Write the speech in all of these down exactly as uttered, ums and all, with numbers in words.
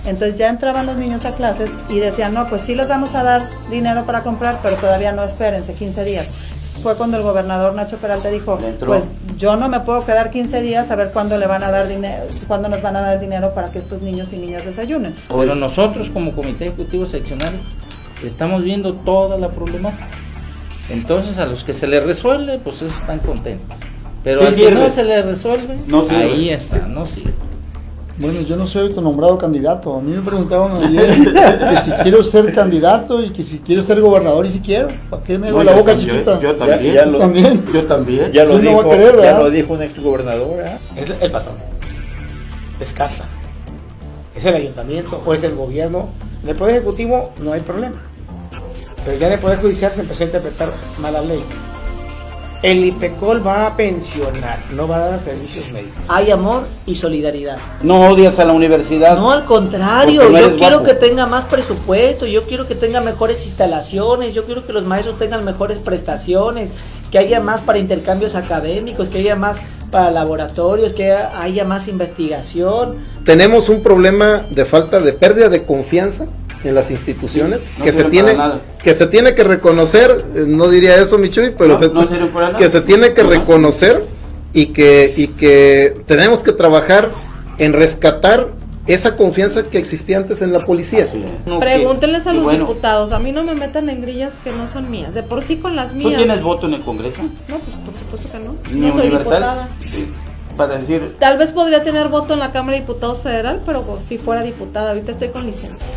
Entonces ya entraban los niños a clases y decían, no, pues sí les vamos a dar dinero para comprar, pero todavía no, espérense quince días. Entonces fue cuando el gobernador Nacho Peralta dijo, pues yo no me puedo quedar quince días a ver cuándo le van a dar dinero, cuándo nos van a dar dinero para que estos niños y niñas desayunen. Pero nosotros como Comité Ejecutivo Seccional estamos viendo toda la problemática. Entonces a los que se les resuelve, pues esos están contentos. Pero sí, al que no se les resuelve, no ahí está, no sirve. Bueno, yo no soy autonombrado candidato. A mí me preguntaban ayer que si quiero ser candidato y que si quiero ser gobernador y si quiero. ¿Para qué me hago la boca chiquita? Yo, yo también. Ya, ya lo, también. Yo también. Ya lo, dijo, no querer, ya lo dijo un ex gobernador. ¿eh? Es el patrón. Descarta. Es el ayuntamiento o es el gobierno. En el Poder Ejecutivo no hay problema. Pero ya en el Poder Judicial se empezó a interpretar mal la ley. El IPECOL va a pensionar, no va a dar servicios médicos. Hay amor y solidaridad. No odias a la universidad. No, al contrario, no yo quiero guapo. que tenga más presupuesto, yo quiero que tenga mejores instalaciones, yo quiero que los maestros tengan mejores prestaciones, que haya más para intercambios académicos, que haya más para laboratorios, que haya más investigación. Tenemos un problema de falta de pérdida de confianza en las instituciones, sí, no que se tiene que se tiene que reconocer, no diría eso Michuy, pero no, se, no que se tiene que reconocer y que y que tenemos que trabajar en rescatar esa confianza que existía antes en la policía. No, pregúntenles que, a los bueno, diputados, a mí no me metan en grillas que no son mías, de por sí con las mías. ¿Tú tienes voto en el Congreso? No, pues por supuesto que no. Ni no soy universal. Diputada. Para decir. Tal vez podría tener voto en la Cámara de Diputados Federal, pero si fuera diputada, ahorita estoy con licencia.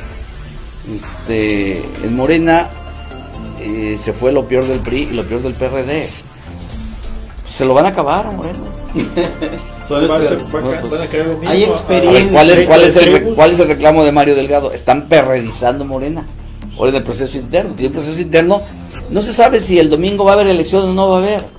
Este, en Morena eh, se fue lo peor del P R I y lo peor del P R D. Se lo van a acabar a Morena. Hay experiencia. ¿Cuál es, cuál, es el, ¿Cuál es el reclamo de Mario Delgado? Están perredizando Morena. Ahora en el proceso interno. Y el proceso interno no se sabe si el domingo va a haber elecciones o no va a haber.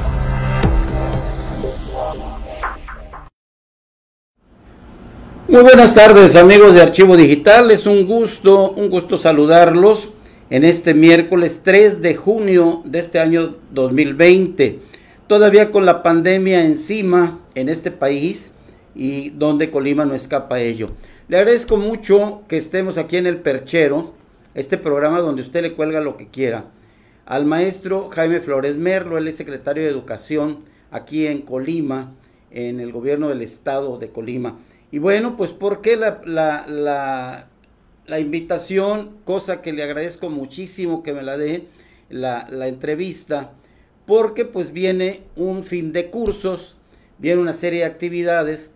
Muy buenas tardes, amigos de Archivo Digital. Es un gusto, un gusto saludarlos en este miércoles tres de junio de este año dos mil veinte. Todavía con la pandemia encima en este país y donde Colima no escapa a ello. Le agradezco mucho que estemos aquí en El Perchero, este programa donde usted le cuelga lo que quiera. Al maestro Jaime Flores Merlo, él es secretario de Educación aquí en Colima, en el gobierno del estado de Colima. Y bueno, pues ¿por qué la, la, la, la invitación? Cosa que le agradezco muchísimo que me la dé, la, la entrevista, porque pues viene un fin de cursos, viene una serie de actividades,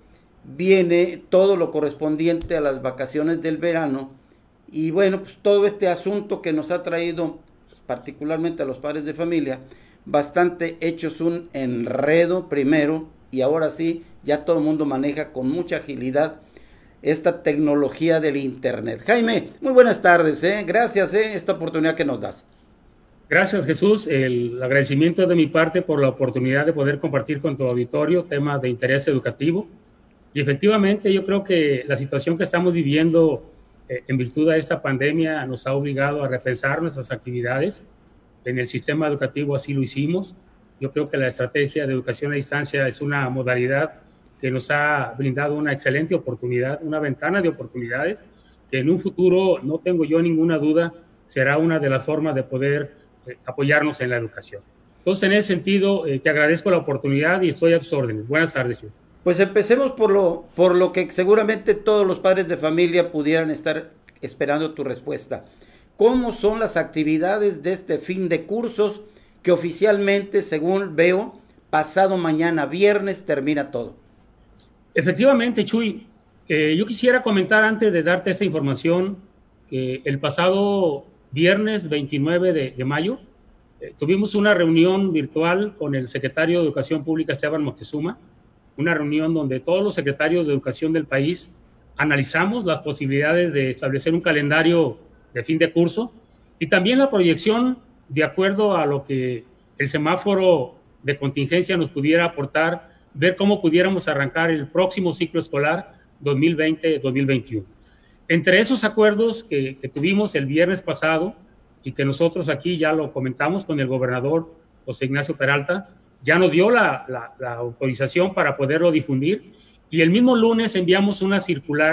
viene todo lo correspondiente a las vacaciones del verano, y bueno, pues todo este asunto que nos ha traído, pues, particularmente a los padres de familia, bastante hechos un enredo primero, y ahora sí, ya todo el mundo maneja con mucha agilidad esta tecnología del internet. Jaime, muy buenas tardes, ¿eh? Gracias, ¿eh? Esta oportunidad que nos das. Gracias, Jesús. El agradecimiento es de mi parte por la oportunidad de poder compartir con tu auditorio temas de interés educativo. Y efectivamente, yo creo que la situación que estamos viviendo eh, en virtud de esta pandemia nos ha obligado a repensar nuestras actividades. En el sistema educativo así lo hicimos. Yo creo que la estrategia de educación a distancia es una modalidad que nos ha brindado una excelente oportunidad, una ventana de oportunidades, que en un futuro, no tengo yo ninguna duda, será una de las formas de poder eh, apoyarnos en la educación. Entonces, en ese sentido, eh, te agradezco la oportunidad y estoy a tus órdenes. Buenas tardes, Julio. Pues empecemos por lo, por lo que seguramente todos los padres de familia pudieran estar esperando tu respuesta. ¿Cómo son las actividades de este fin de cursos que oficialmente, según veo, pasado mañana viernes termina todo? Efectivamente, Chuy, eh, yo quisiera comentar antes de darte esta información que el pasado viernes veintinueve de, de mayo eh, tuvimos una reunión virtual con el secretario de Educación Pública, Esteban Moctezuma, una reunión donde todos los secretarios de educación del país analizamos las posibilidades de establecer un calendario de fin de curso y también la proyección de acuerdo a lo que el semáforo de contingencia nos pudiera aportar, ver cómo pudiéramos arrancar el próximo ciclo escolar dos mil veinte dos mil veintiuno. Entre esos acuerdos que, que tuvimos el viernes pasado y que nosotros aquí ya lo comentamos con el gobernador José Ignacio Peralta, ya nos dio la, la, la autorización para poderlo difundir y el mismo lunes enviamos una circular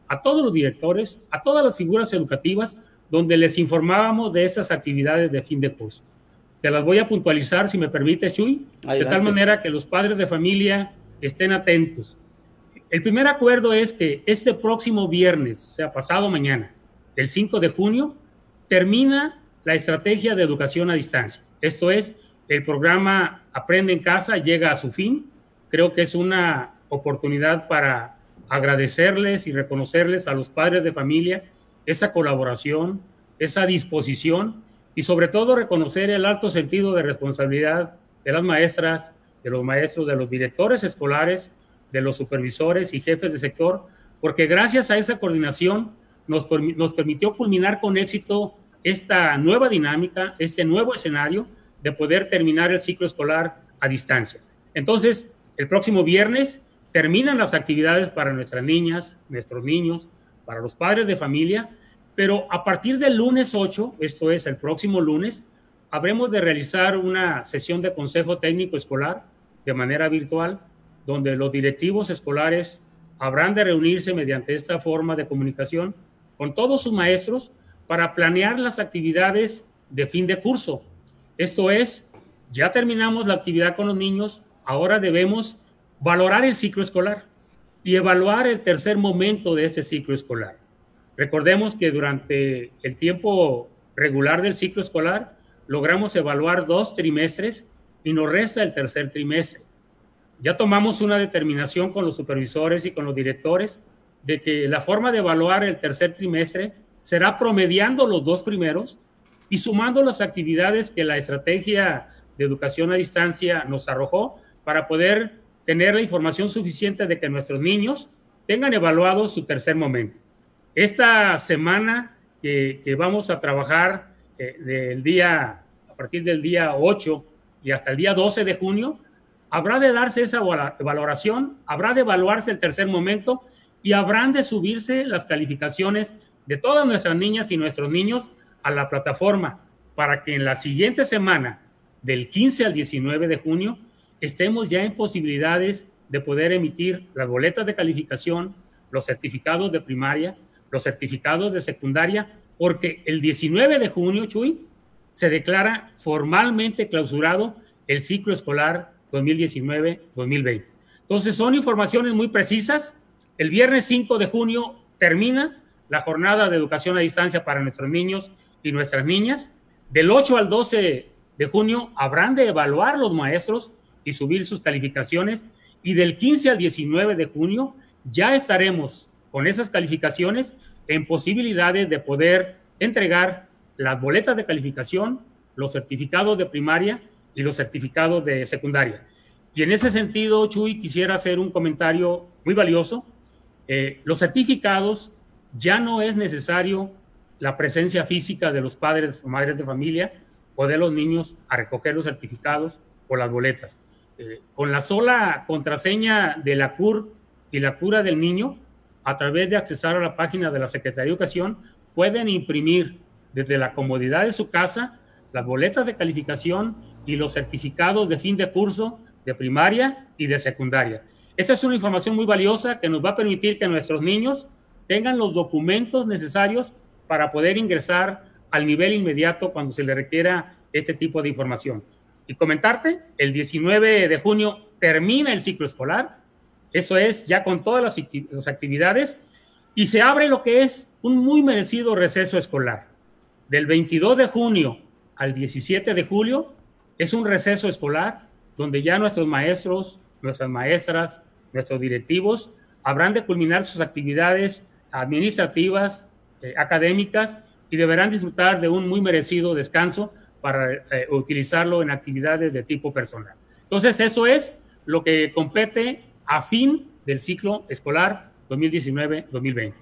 a todos los directores, a todas las figuras educativas, donde les informábamos de esas actividades de fin de curso. Te las voy a puntualizar, si me permite, Chuy, Adelante. De tal manera que los padres de familia estén atentos. El primer acuerdo es que este próximo viernes, o sea, pasado mañana, el cinco de junio, termina la estrategia de educación a distancia. Esto es, el programa Aprende en Casa llega a su fin. Creo que es una oportunidad para agradecerles y reconocerles a los padres de familia esa colaboración, esa disposición y sobre todo reconocer el alto sentido de responsabilidad de las maestras, de los maestros, de los directores escolares, de los supervisores y jefes de sector, porque gracias a esa coordinación nos, nos permitió culminar con éxito esta nueva dinámica, este nuevo escenario de poder terminar el ciclo escolar a distancia. Entonces, el próximo viernes terminan las actividades para nuestras niñas, nuestros niños, para los padres de familia, pero a partir del lunes ocho, esto es el próximo lunes, habremos de realizar una sesión de consejo técnico escolar de manera virtual, donde los directivos escolares habrán de reunirse mediante esta forma de comunicación con todos sus maestros para planear las actividades de fin de curso. Esto es, ya terminamos la actividad con los niños, ahora debemos valorar el ciclo escolar y evaluar el tercer momento de ese ciclo escolar. Recordemos que durante el tiempo regular del ciclo escolar logramos evaluar dos trimestres y nos resta el tercer trimestre. Ya tomamos una determinación con los supervisores y con los directores de que la forma de evaluar el tercer trimestre será promediando los dos primeros y sumando las actividades que la estrategia de educación a distancia nos arrojó para poder tener la información suficiente de que nuestros niños tengan evaluado su tercer momento. Esta semana que, que vamos a trabajar eh, del día, a partir del día ocho y hasta el día doce de junio, habrá de darse esa valoración, habrá de evaluarse el tercer momento y habrán de subirse las calificaciones de todas nuestras niñas y nuestros niños a la plataforma para que en la siguiente semana, del quince al diecinueve de junio, estemos ya en posibilidades de poder emitir las boletas de calificación, los certificados de primaria, los certificados de secundaria, porque el diecinueve de junio, Chuy, se declara formalmente clausurado el ciclo escolar dos mil diecinueve dos mil veinte. Entonces, son informaciones muy precisas. El viernes cinco de junio termina la jornada de educación a distancia para nuestros niños y nuestras niñas. Del ocho al doce de junio habrán de evaluar los maestros y subir sus calificaciones, y del quince al diecinueve de junio ya estaremos con esas calificaciones en posibilidades de poder entregar las boletas de calificación, los certificados de primaria y los certificados de secundaria. Y en ese sentido, Chuy, quisiera hacer un comentario muy valioso. Eh, los certificados ya no es necesario la presencia física de los padres o madres de familia o de los niños a recoger los certificados o las boletas. Eh, con la sola contraseña de la C U R y la cura del niño, a través de accesar a la página de la Secretaría de Educación, pueden imprimir desde la comodidad de su casa las boletas de calificación y los certificados de fin de curso de primaria y de secundaria. Esta es una información muy valiosa que nos va a permitir que nuestros niños tengan los documentos necesarios para poder ingresar al nivel inmediato cuando se les requiera este tipo de información. Y comentarte, el diecinueve de junio termina el ciclo escolar, eso es, ya con todas las, las actividades, y se abre lo que es un muy merecido receso escolar. Del veintidós de junio al diecisiete de julio es un receso escolar donde ya nuestros maestros, nuestras maestras, nuestros directivos habrán de culminar sus actividades administrativas, eh, académicas, y deberán disfrutar de un muy merecido descanso para eh, utilizarlo en actividades de tipo personal. Entonces, eso es lo que compete a fin del ciclo escolar dos mil diecinueve dos mil veinte.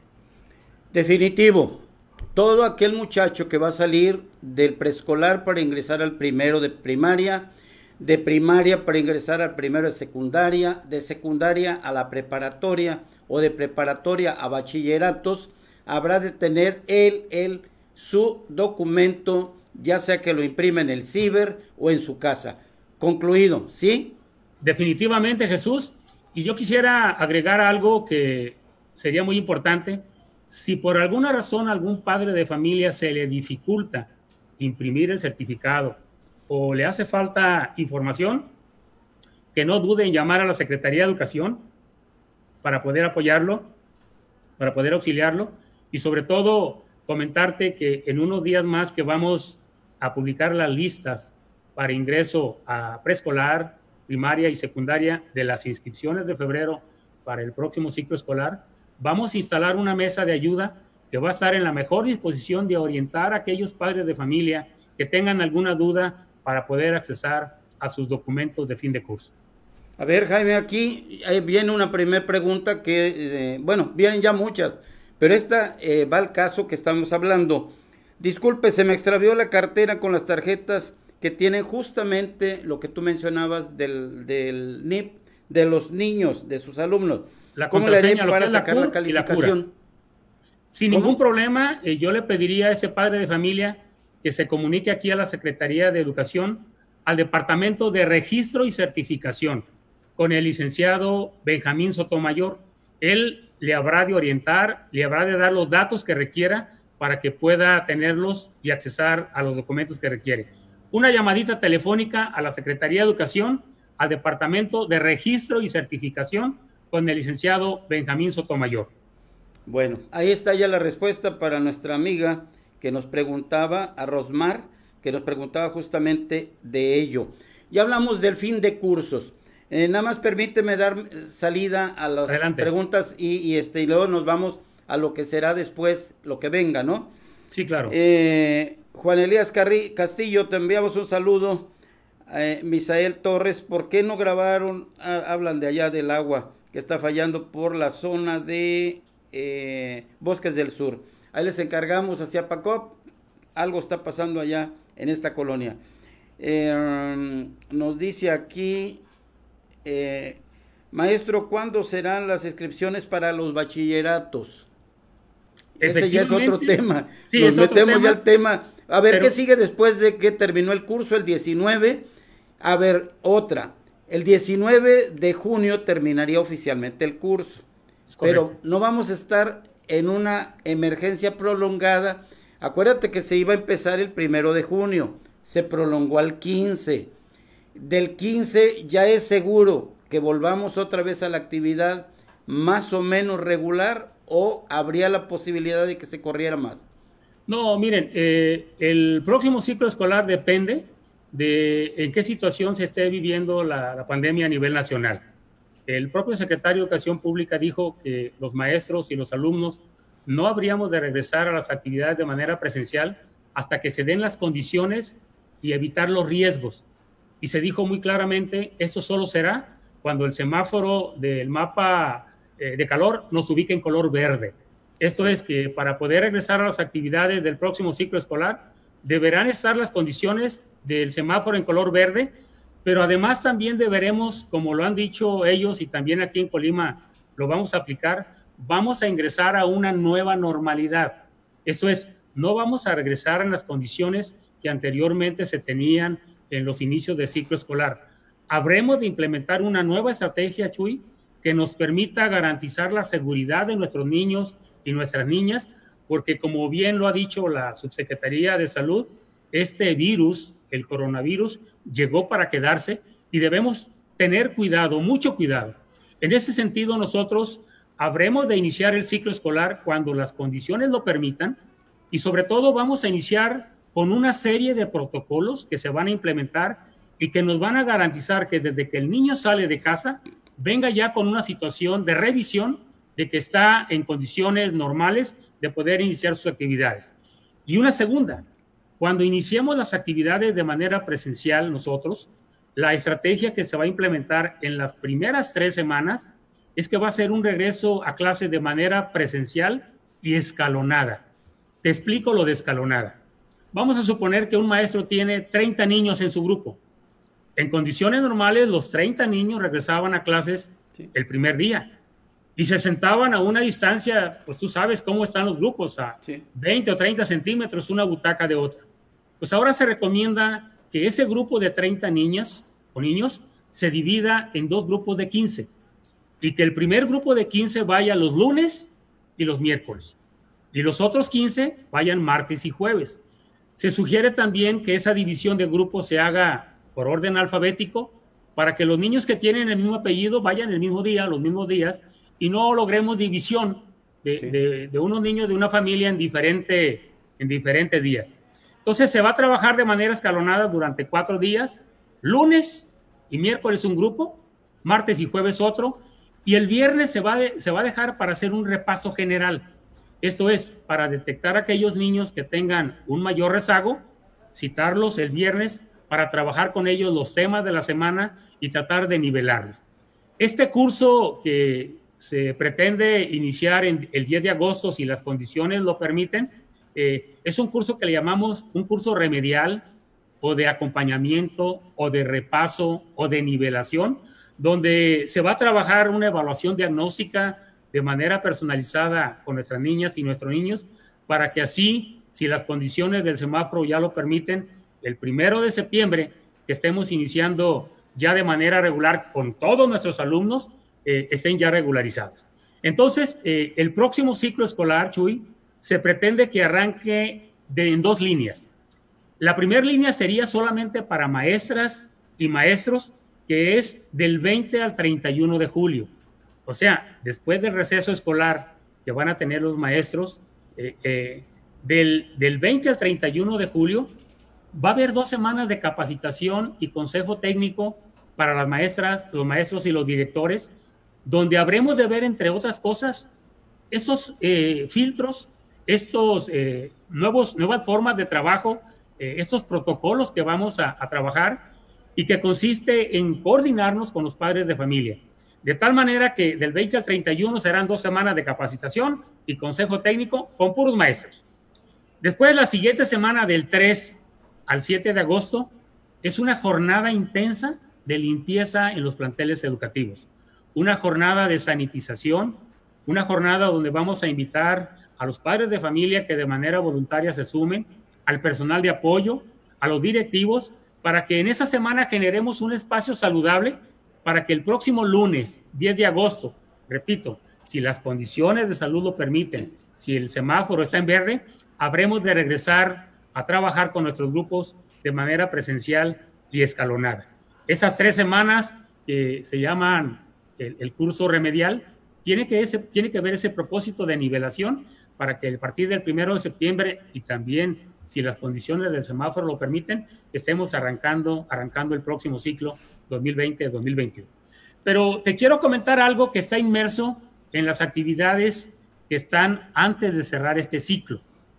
Definitivo, todo aquel muchacho que va a salir del preescolar para ingresar al primero de primaria, de primaria para ingresar al primero de secundaria, de secundaria a la preparatoria o de preparatoria a bachilleratos, habrá de tener él, él, su documento, ya sea que lo imprime en el ciber o en su casa. Concluido, ¿sí? Definitivamente, Jesús. Y yo quisiera agregar algo que sería muy importante. Si por alguna razón a algún padre de familia se le dificulta imprimir el certificado o le hace falta información, que no dude en llamar a la Secretaría de Educación para poder apoyarlo, para poder auxiliarlo, y sobre todo comentarte que en unos días más que vamos a publicar las listas para ingreso a preescolar, primaria y secundaria de las inscripciones de febrero para el próximo ciclo escolar, vamos a instalar una mesa de ayuda que va a estar en la mejor disposición de orientar a aquellos padres de familia que tengan alguna duda para poder accesar a sus documentos de fin de curso. A ver, Jaime, aquí viene una primera pregunta que, eh, bueno, vienen ya muchas, pero esta eh, va al caso que estamos hablando. Disculpe, se me extravió la cartera con las tarjetas que tienen justamente lo que tú mencionabas del, del N I P, de los niños, de sus alumnos. La ¿Cómo le haré para sacar la, la calificación? La Sin ¿Cómo? ningún problema, eh, yo le pediría a este padre de familia que se comunique aquí a la Secretaría de Educación, al Departamento de Registro y Certificación, con el licenciado Benjamín Sotomayor. Él le habrá de orientar, le habrá de dar los datos que requiera para que pueda tenerlos y accesar a los documentos que requiere. Una llamadita telefónica a la Secretaría de Educación, al Departamento de Registro y Certificación, con el licenciado Benjamín Sotomayor. Bueno, ahí está ya la respuesta para nuestra amiga que nos preguntaba, a Rosmar, que nos preguntaba justamente de ello. Ya hablamos del fin de cursos. Eh, nada más permíteme dar salida a las Adelante. preguntas y, y, este, y luego nos vamos a lo que será después, lo que venga, ¿no? Sí, claro. Eh, Juan Elías Carri Castillo, te enviamos un saludo. Eh, Misael Torres, ¿por qué no grabaron? Ah, hablan de allá del agua que está fallando por la zona de eh, Bosques del Sur. Ahí les encargamos hacia Pacop, algo está pasando allá en esta colonia. Eh, nos dice aquí, eh, maestro, ¿cuándo serán las inscripciones para los bachilleratos? Ese ya es otro tema. Sí, nos metemos ya al tema. A ver, pero... ¿qué sigue después de que terminó el curso el diecinueve? A ver, otra. El diecinueve de junio terminaría oficialmente el curso. Pero no vamos a estar en una emergencia prolongada. Acuérdate que se iba a empezar el primero de junio. Se prolongó al quince. Del quince ya es seguro que volvamos otra vez a la actividad más o menos regular, o habría la posibilidad de que se corriera más. No, miren, eh, el próximo ciclo escolar depende de en qué situación se esté viviendo la, la pandemia a nivel nacional. El propio secretario de Educación Pública dijo que los maestros y los alumnos no habríamos de regresar a las actividades de manera presencial hasta que se den las condiciones y evitar los riesgos. Y se dijo muy claramente, esto solo será cuando el semáforo del mapa eh, de calor nos ubique en color verde. Esto es que para poder regresar a las actividades del próximo ciclo escolar, deberán estar las condiciones del semáforo en color verde, pero además también deberemos, como lo han dicho ellos y también aquí en Colima lo vamos a aplicar, vamos a ingresar a una nueva normalidad. Esto es, no vamos a regresar en las condiciones que anteriormente se tenían en los inicios del ciclo escolar. Habremos de implementar una nueva estrategia, Chuy, que nos permita garantizar la seguridad de nuestros niños y nuestras niñas, porque como bien lo ha dicho la Subsecretaría de Salud, este virus, el coronavirus, llegó para quedarse y debemos tener cuidado, mucho cuidado. En ese sentido, nosotros habremos de iniciar el ciclo escolar cuando las condiciones lo permitan y sobre todo vamos a iniciar con una serie de protocolos que se van a implementar y que nos van a garantizar que desde que el niño sale de casa, venga ya con una situación de revisión de que está en condiciones normales de poder iniciar sus actividades. Y una segunda, cuando iniciemos las actividades de manera presencial nosotros, la estrategia que se va a implementar en las primeras tres semanas es que va a ser un regreso a clase de manera presencial y escalonada. Te explico lo de escalonada. Vamos a suponer que un maestro tiene treinta niños en su grupo. En condiciones normales, los treinta niños regresaban a clases sí. el primer día y se sentaban a una distancia, pues tú sabes cómo están los grupos, a sí. veinte o treinta centímetros una butaca de otra. Pues ahora se recomienda que ese grupo de treinta niñas o niños se divida en dos grupos de quince y que el primer grupo de quince vaya los lunes y los miércoles y los otros quince vayan martes y jueves. Se sugiere también que esa división de grupos se haga por orden alfabético para que los niños que tienen el mismo apellido vayan el mismo día, los mismos días, y no logremos división de, sí. de, de unos niños de una familia en, diferente, en diferentes días. Entonces se va a trabajar de manera escalonada durante cuatro días, lunes y miércoles un grupo, martes y jueves otro, y el viernes se va, de, se va a dejar para hacer un repaso general. Esto es, para detectar a aquellos niños que tengan un mayor rezago, citarlos el viernes para trabajar con ellos los temas de la semana y tratar de nivelarlos. Este curso que se pretende iniciar en el diez de agosto, si las condiciones lo permiten, eh, es un curso que le llamamos un curso remedial o de acompañamiento o de repaso o de nivelación, donde se va a trabajar una evaluación diagnóstica de manera personalizada con nuestras niñas y nuestros niños, para que así, si las condiciones del semáforo ya lo permiten, el primero de septiembre, que estemos iniciando ya de manera regular con todos nuestros alumnos, eh, estén ya regularizados. Entonces, eh, el próximo ciclo escolar, Chuy, se pretende que arranque de, en dos líneas. La primera línea sería solamente para maestras y maestros, que es del veinte al treinta y uno de julio. O sea, después del receso escolar que van a tener los maestros, eh, eh, del, del veinte al treinta y uno de julio, va a haber dos semanas de capacitación y consejo técnico para las maestras, los maestros y los directores, donde habremos de ver, entre otras cosas, estos eh, filtros, estos eh, nuevos, nuevas formas de trabajo, eh, estos protocolos que vamos a, a trabajar, y que consiste en coordinarnos con los padres de familia. De tal manera que del veinte al treinta y uno serán dos semanas de capacitación y consejo técnico con puros maestros. Después, la siguiente semana, del tres al siete de agosto, es una jornada intensa de limpieza en los planteles educativos. Una jornada de sanitización, una jornada donde vamos a invitar a los padres de familia que de manera voluntaria se sumen, al personal de apoyo, a los directivos, para que en esa semana generemos un espacio saludable para que el próximo lunes, diez de agosto, repito, si las condiciones de salud lo permiten, si el semáforo está en verde, habremos de regresar a trabajar con nuestros grupos de manera presencial y escalonada. Esas tres semanas que se llaman el, el curso remedial, tiene que, ese, tiene que ver ese propósito de nivelación para que a partir del primero de septiembre y también, si las condiciones del semáforo lo permiten, estemos arrancando, arrancando el próximo ciclo dos mil veinte dos mil veintiuno. Pero te quiero comentar algo que está inmerso en las actividades que están antes de cerrar este ciclo.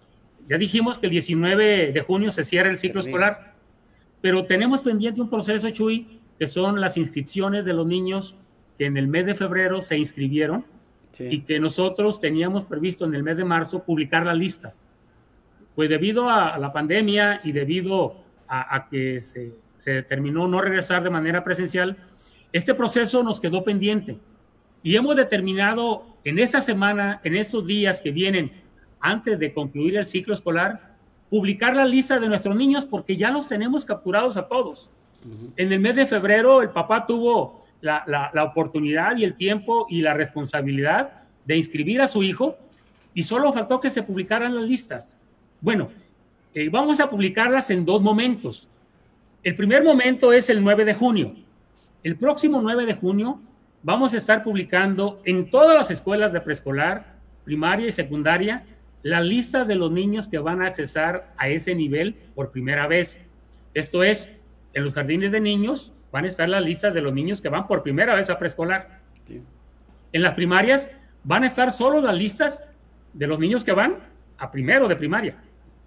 Ya dijimos que el diecinueve de junio se cierra el ciclo escolar, pero tenemos pendiente un proceso, Chuy, que son las inscripciones de los niños que en el mes de febrero se inscribieron, sí, y que nosotros teníamos previsto en el mes de marzo publicar las listas. Pues debido a la pandemia y debido a, a que se, se determinó no regresar de manera presencial, este proceso nos quedó pendiente. Y hemos determinado en esta semana, en estos días que vienen, antes de concluir el ciclo escolar, publicar la lista de nuestros niños porque ya los tenemos capturados a todos. Uh-huh. En el mes de febrero el papá tuvo la, la, la oportunidad y el tiempo y la responsabilidad de inscribir a su hijo y solo faltó que se publicaran las listas. Bueno, eh, vamos a publicarlas en dos momentos. El primer momento es el nueve de junio. El próximo nueve de junio vamos a estar publicando en todas las escuelas de preescolar, primaria y secundaria la lista de los niños que van a accesar a ese nivel por primera vez. Esto es, en los jardines de niños van a estar las listas de los niños que van por primera vez a preescolar. Sí. En las primarias van a estar solo las listas de los niños que van a primero de primaria.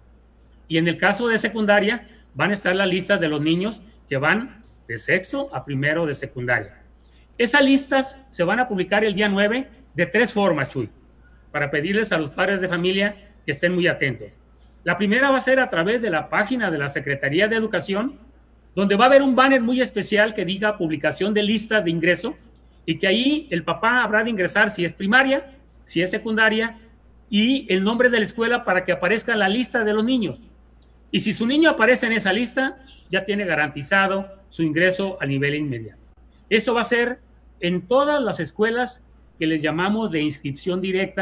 Y en el caso de secundaria, van a estar las listas de los niños que van de sexto a primero de secundaria. Esas listas se van a publicar el día nueve de tres formas, Chuy, para pedirles a los padres de familia que estén muy atentos. La primera va a ser a través de la página de la Secretaría de Educación, donde va a haber un banner muy especial que diga publicación de listas de ingreso, y que ahí el papá habrá de ingresar si es primaria, si es secundaria, y el nombre de la escuela para que aparezca la lista de los niños. Y si su niño aparece en esa lista, ya tiene garantizado su ingreso a nivel inmediato. Eso va a ser en todas las escuelas que les llamamos de inscripción directa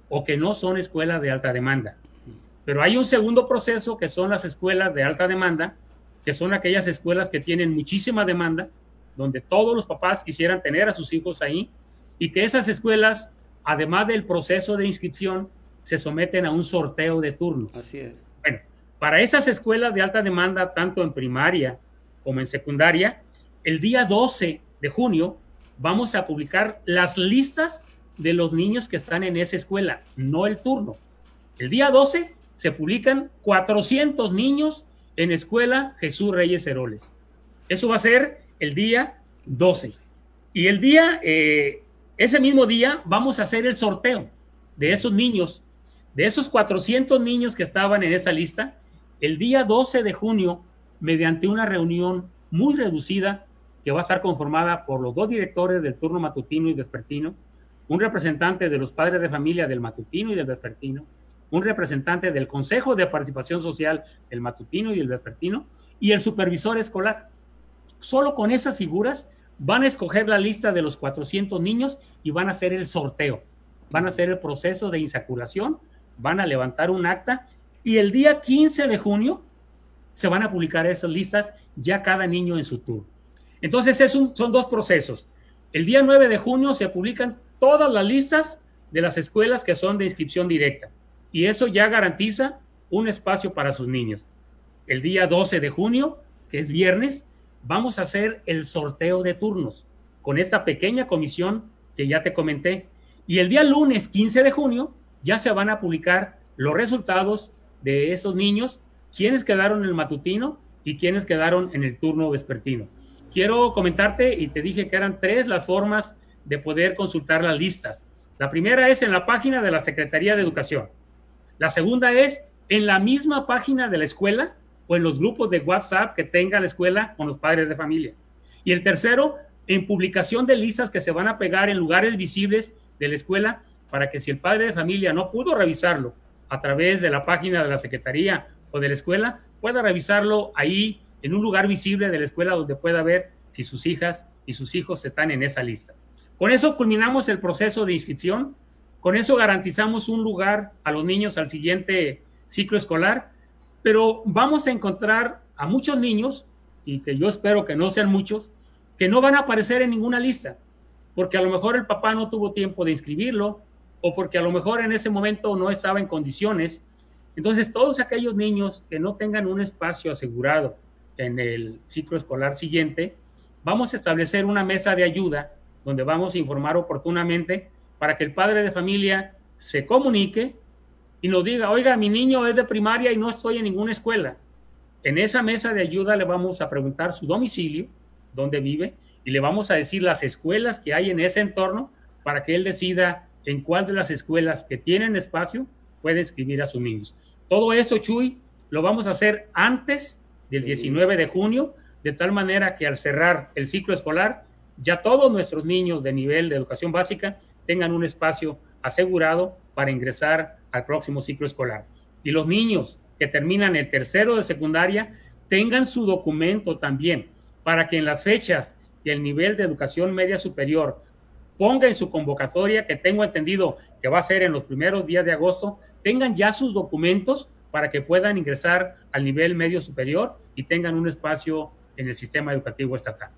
o que no son escuelas de alta demanda. Pero hay un segundo proceso que son las escuelas de alta demanda, que son aquellas escuelas que tienen muchísima demanda, donde todos los papás quisieran tener a sus hijos ahí, y que esas escuelas, además del proceso de inscripción, se someten a un sorteo de turnos. Así es. Bueno, para esas escuelas de alta demanda, tanto en primaria como en secundaria, el día doce de junio vamos a publicar las listas de los niños que están en esa escuela, no el turno. El día doce se publican cuatrocientos niños en Escuela Jesús Reyes Heroles. Eso va a ser el día doce. Y el día, eh, ese mismo día, vamos a hacer el sorteo de esos niños, de esos cuatrocientos niños que estaban en esa lista, el día doce de junio, mediante una reunión muy reducida, que va a estar conformada por los dos directores del turno matutino y vespertino, un representante de los padres de familia del matutino y del vespertino, un representante del Consejo de Participación Social del matutino y del vespertino, y el supervisor escolar. Solo con esas figuras van a escoger la lista de los cuatrocientos niños y van a hacer el sorteo, van a hacer el proceso de insaculación, van a levantar un acta, y el día quince de junio se van a publicar esas listas, ya cada niño en su turno. Entonces es un, son dos procesos. El día nueve de junio se publican todas las listas de las escuelas que son de inscripción directa, y eso ya garantiza un espacio para sus niños. El día doce de junio, que es viernes, vamos a hacer el sorteo de turnos con esta pequeña comisión que ya te comenté, y el día lunes quince de junio ya se van a publicar los resultados de esos niños, quienes quedaron en el matutino y quienes quedaron en el turno vespertino. Quiero comentarte, y te dije que eran tres las formas de poder consultar las listas. La primera es en la página de la Secretaría de Educación. La segunda es en la misma página de la escuela o en los grupos de WhatsApp que tenga la escuela con los padres de familia. Y el tercero, en publicación de listas que se van a pegar en lugares visibles de la escuela, para que si el padre de familia no pudo revisarlo a través de la página de la Secretaría o de la escuela, pueda revisarlo ahí en un lugar visible de la escuela donde pueda ver si sus hijas y sus hijos están en esa lista. Con eso culminamos el proceso de inscripción, con eso garantizamos un lugar a los niños al siguiente ciclo escolar, pero vamos a encontrar a muchos niños, y que yo espero que no sean muchos, que no van a aparecer en ninguna lista, porque a lo mejor el papá no tuvo tiempo de inscribirlo, o porque a lo mejor en ese momento no estaba en condiciones. Entonces, todos aquellos niños que no tengan un espacio asegurado en el ciclo escolar siguiente, vamos a establecer una mesa de ayuda donde vamos a informar oportunamente para que el padre de familia se comunique y nos diga, oiga, mi niño es de primaria y no estoy en ninguna escuela. En esa mesa de ayuda le vamos a preguntar su domicilio, dónde vive, y le vamos a decir las escuelas que hay en ese entorno para que él decida en cuál de las escuelas que tienen espacio puede inscribir a sus niños. Todo esto, Chuy, lo vamos a hacer antes del diecinueve de junio, de tal manera que al cerrar el ciclo escolar, ya todos nuestros niños de nivel de educación básica tengan un espacio asegurado para ingresar al próximo ciclo escolar. Y los niños que terminan el tercero de secundaria tengan su documento también, para que en las fechas que el nivel de educación media superior ponga en su convocatoria, que tengo entendido que va a ser en los primeros días de agosto, tengan ya sus documentos para que puedan ingresar al nivel medio superior y tengan un espacio en el sistema educativo estatal.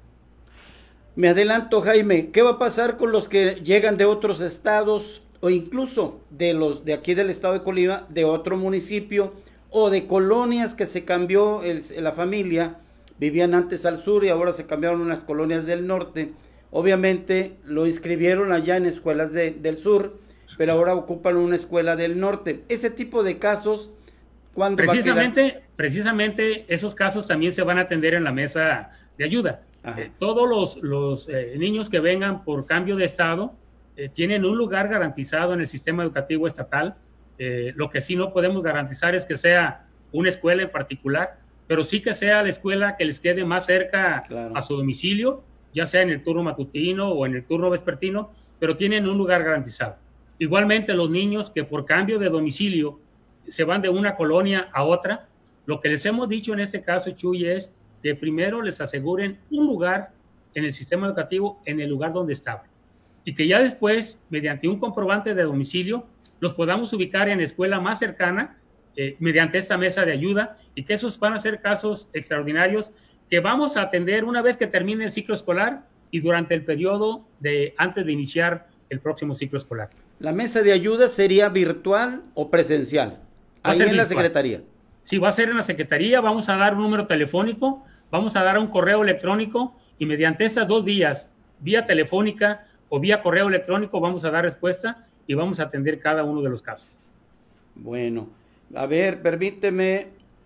Me adelanto, Jaime, ¿qué va a pasar con los que llegan de otros estados o incluso de los de aquí del estado de Colima, de otro municipio o de colonias que se cambió el, la familia, vivían antes al sur y ahora se cambiaron a unas colonias del norte? Obviamente lo inscribieron allá en escuelas de, del sur, pero ahora ocupan una escuela del norte. Ese tipo de casos, ¿cuándo precisamente, va a quedar? Precisamente esos casos también se van a atender en la mesa de ayuda. Eh, todos los, los eh, niños que vengan por cambio de estado eh, tienen un lugar garantizado en el sistema educativo estatal. Eh, lo que sí no podemos garantizar es que sea una escuela en particular, pero sí que sea la escuela que les quede más cerca, claro, a su domicilio, ya sea en el turno matutino o en el turno vespertino, pero tienen un lugar garantizado. Igualmente los niños que por cambio de domicilio se van de una colonia a otra, lo que les hemos dicho en este caso, Chuy, es que primero les aseguren un lugar en el sistema educativo, en el lugar donde estaban. y que ya después, mediante un comprobante de domicilio, los podamos ubicar en la escuela más cercana eh, mediante esta mesa de ayuda, y que esos van a ser casos extraordinarios que vamos a atender una vez que termine el ciclo escolar y durante el periodo de antes de iniciar el próximo ciclo escolar. ¿La mesa de ayuda sería virtual o presencial? Ahí en virtual. La Secretaría. Sí, va a ser en la Secretaría, vamos a dar un número telefónico, vamos a dar un correo electrónico, y mediante estas dos vías, vía telefónica o vía correo electrónico, vamos a dar respuesta y vamos a atender cada uno de los casos. Bueno, a ver, permíteme,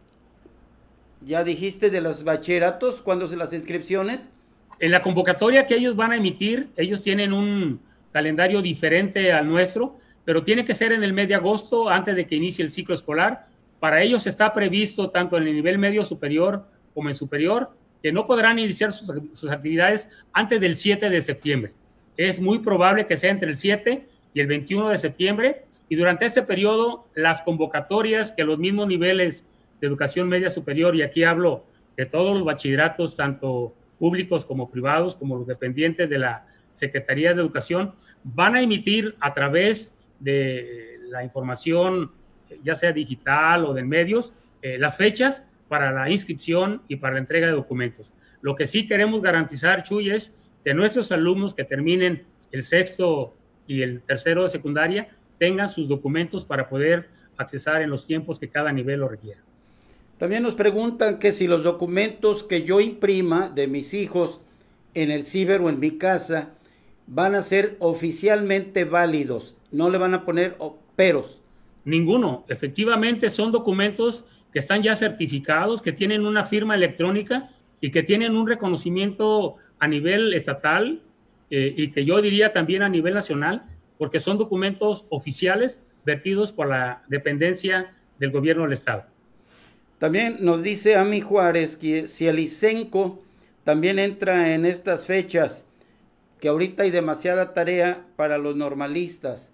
ya dijiste de los bachilleratos, ¿cuándo son las inscripciones? En la convocatoria que ellos van a emitir, ellos tienen un calendario diferente al nuestro, pero tiene que ser en el mes de agosto, antes de que inicie el ciclo escolar. Para ellos está previsto, tanto en el nivel medio superior como en superior, que no podrán iniciar sus, sus actividades antes del siete de septiembre. Es muy probable que sea entre el siete y el veintiuno de septiembre, y durante este periodo las convocatorias que los mismos niveles de educación media superior, y aquí hablo de todos los bachilleratos, tanto públicos como privados, como los dependientes de la Secretaría de Educación, van a emitir a través de la información, ya sea digital o de medios, eh, las fechas para la inscripción y para la entrega de documentos. Lo que sí queremos garantizar, Chuy, es que nuestros alumnos que terminen el sexto y el tercero de secundaria tengan sus documentos para poder accesar en los tiempos que cada nivel lo requiera. También nos preguntan que si los documentos que yo imprima de mis hijos en el ciber o en mi casa van a ser oficialmente válidos, no le van a poner peros. Ninguno, efectivamente son documentos que están ya certificados, que tienen una firma electrónica y que tienen un reconocimiento a nivel estatal eh, y que yo diría también a nivel nacional, porque son documentos oficiales vertidos por la dependencia del gobierno del estado. También nos dice Ami Juárez que si el ICENCO también entra en estas fechas, que ahorita hay demasiada tarea para los normalistas.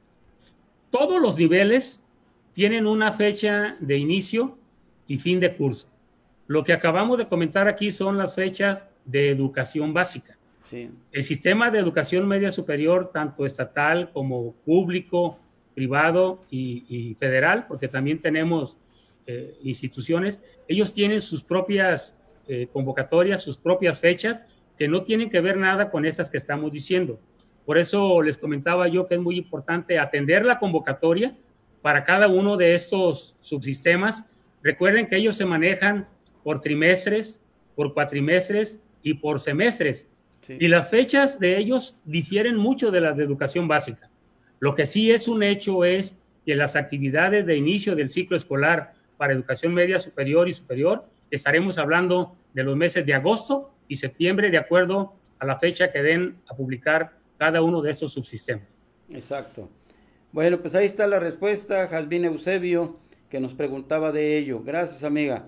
Todos los niveles tienen una fecha de inicio y fin de curso. Lo que acabamos de comentar aquí son las fechas de educación básica. Sí. El sistema de educación media superior, tanto estatal como público, privado y, y federal, porque también tenemos eh, instituciones, ellos tienen sus propias eh, convocatorias, sus propias fechas, que no tienen que ver nada con estas que estamos diciendo. Por eso les comentaba yo que es muy importante atender la convocatoria para cada uno de estos subsistemas. Recuerden que ellos se manejan por trimestres, por cuatrimestres y por semestres. Sí. Y las fechas de ellos difieren mucho de las de educación básica. Lo que sí es un hecho es que las actividades de inicio del ciclo escolar para educación media superior y superior estaremos hablando de los meses de agosto y septiembre, de acuerdo a la fecha que den a publicar cada uno de estos subsistemas. Exacto. Bueno, pues ahí está la respuesta, Jazmín Eusebio, que nos preguntaba de ello. Gracias, amiga.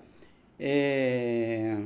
Eh,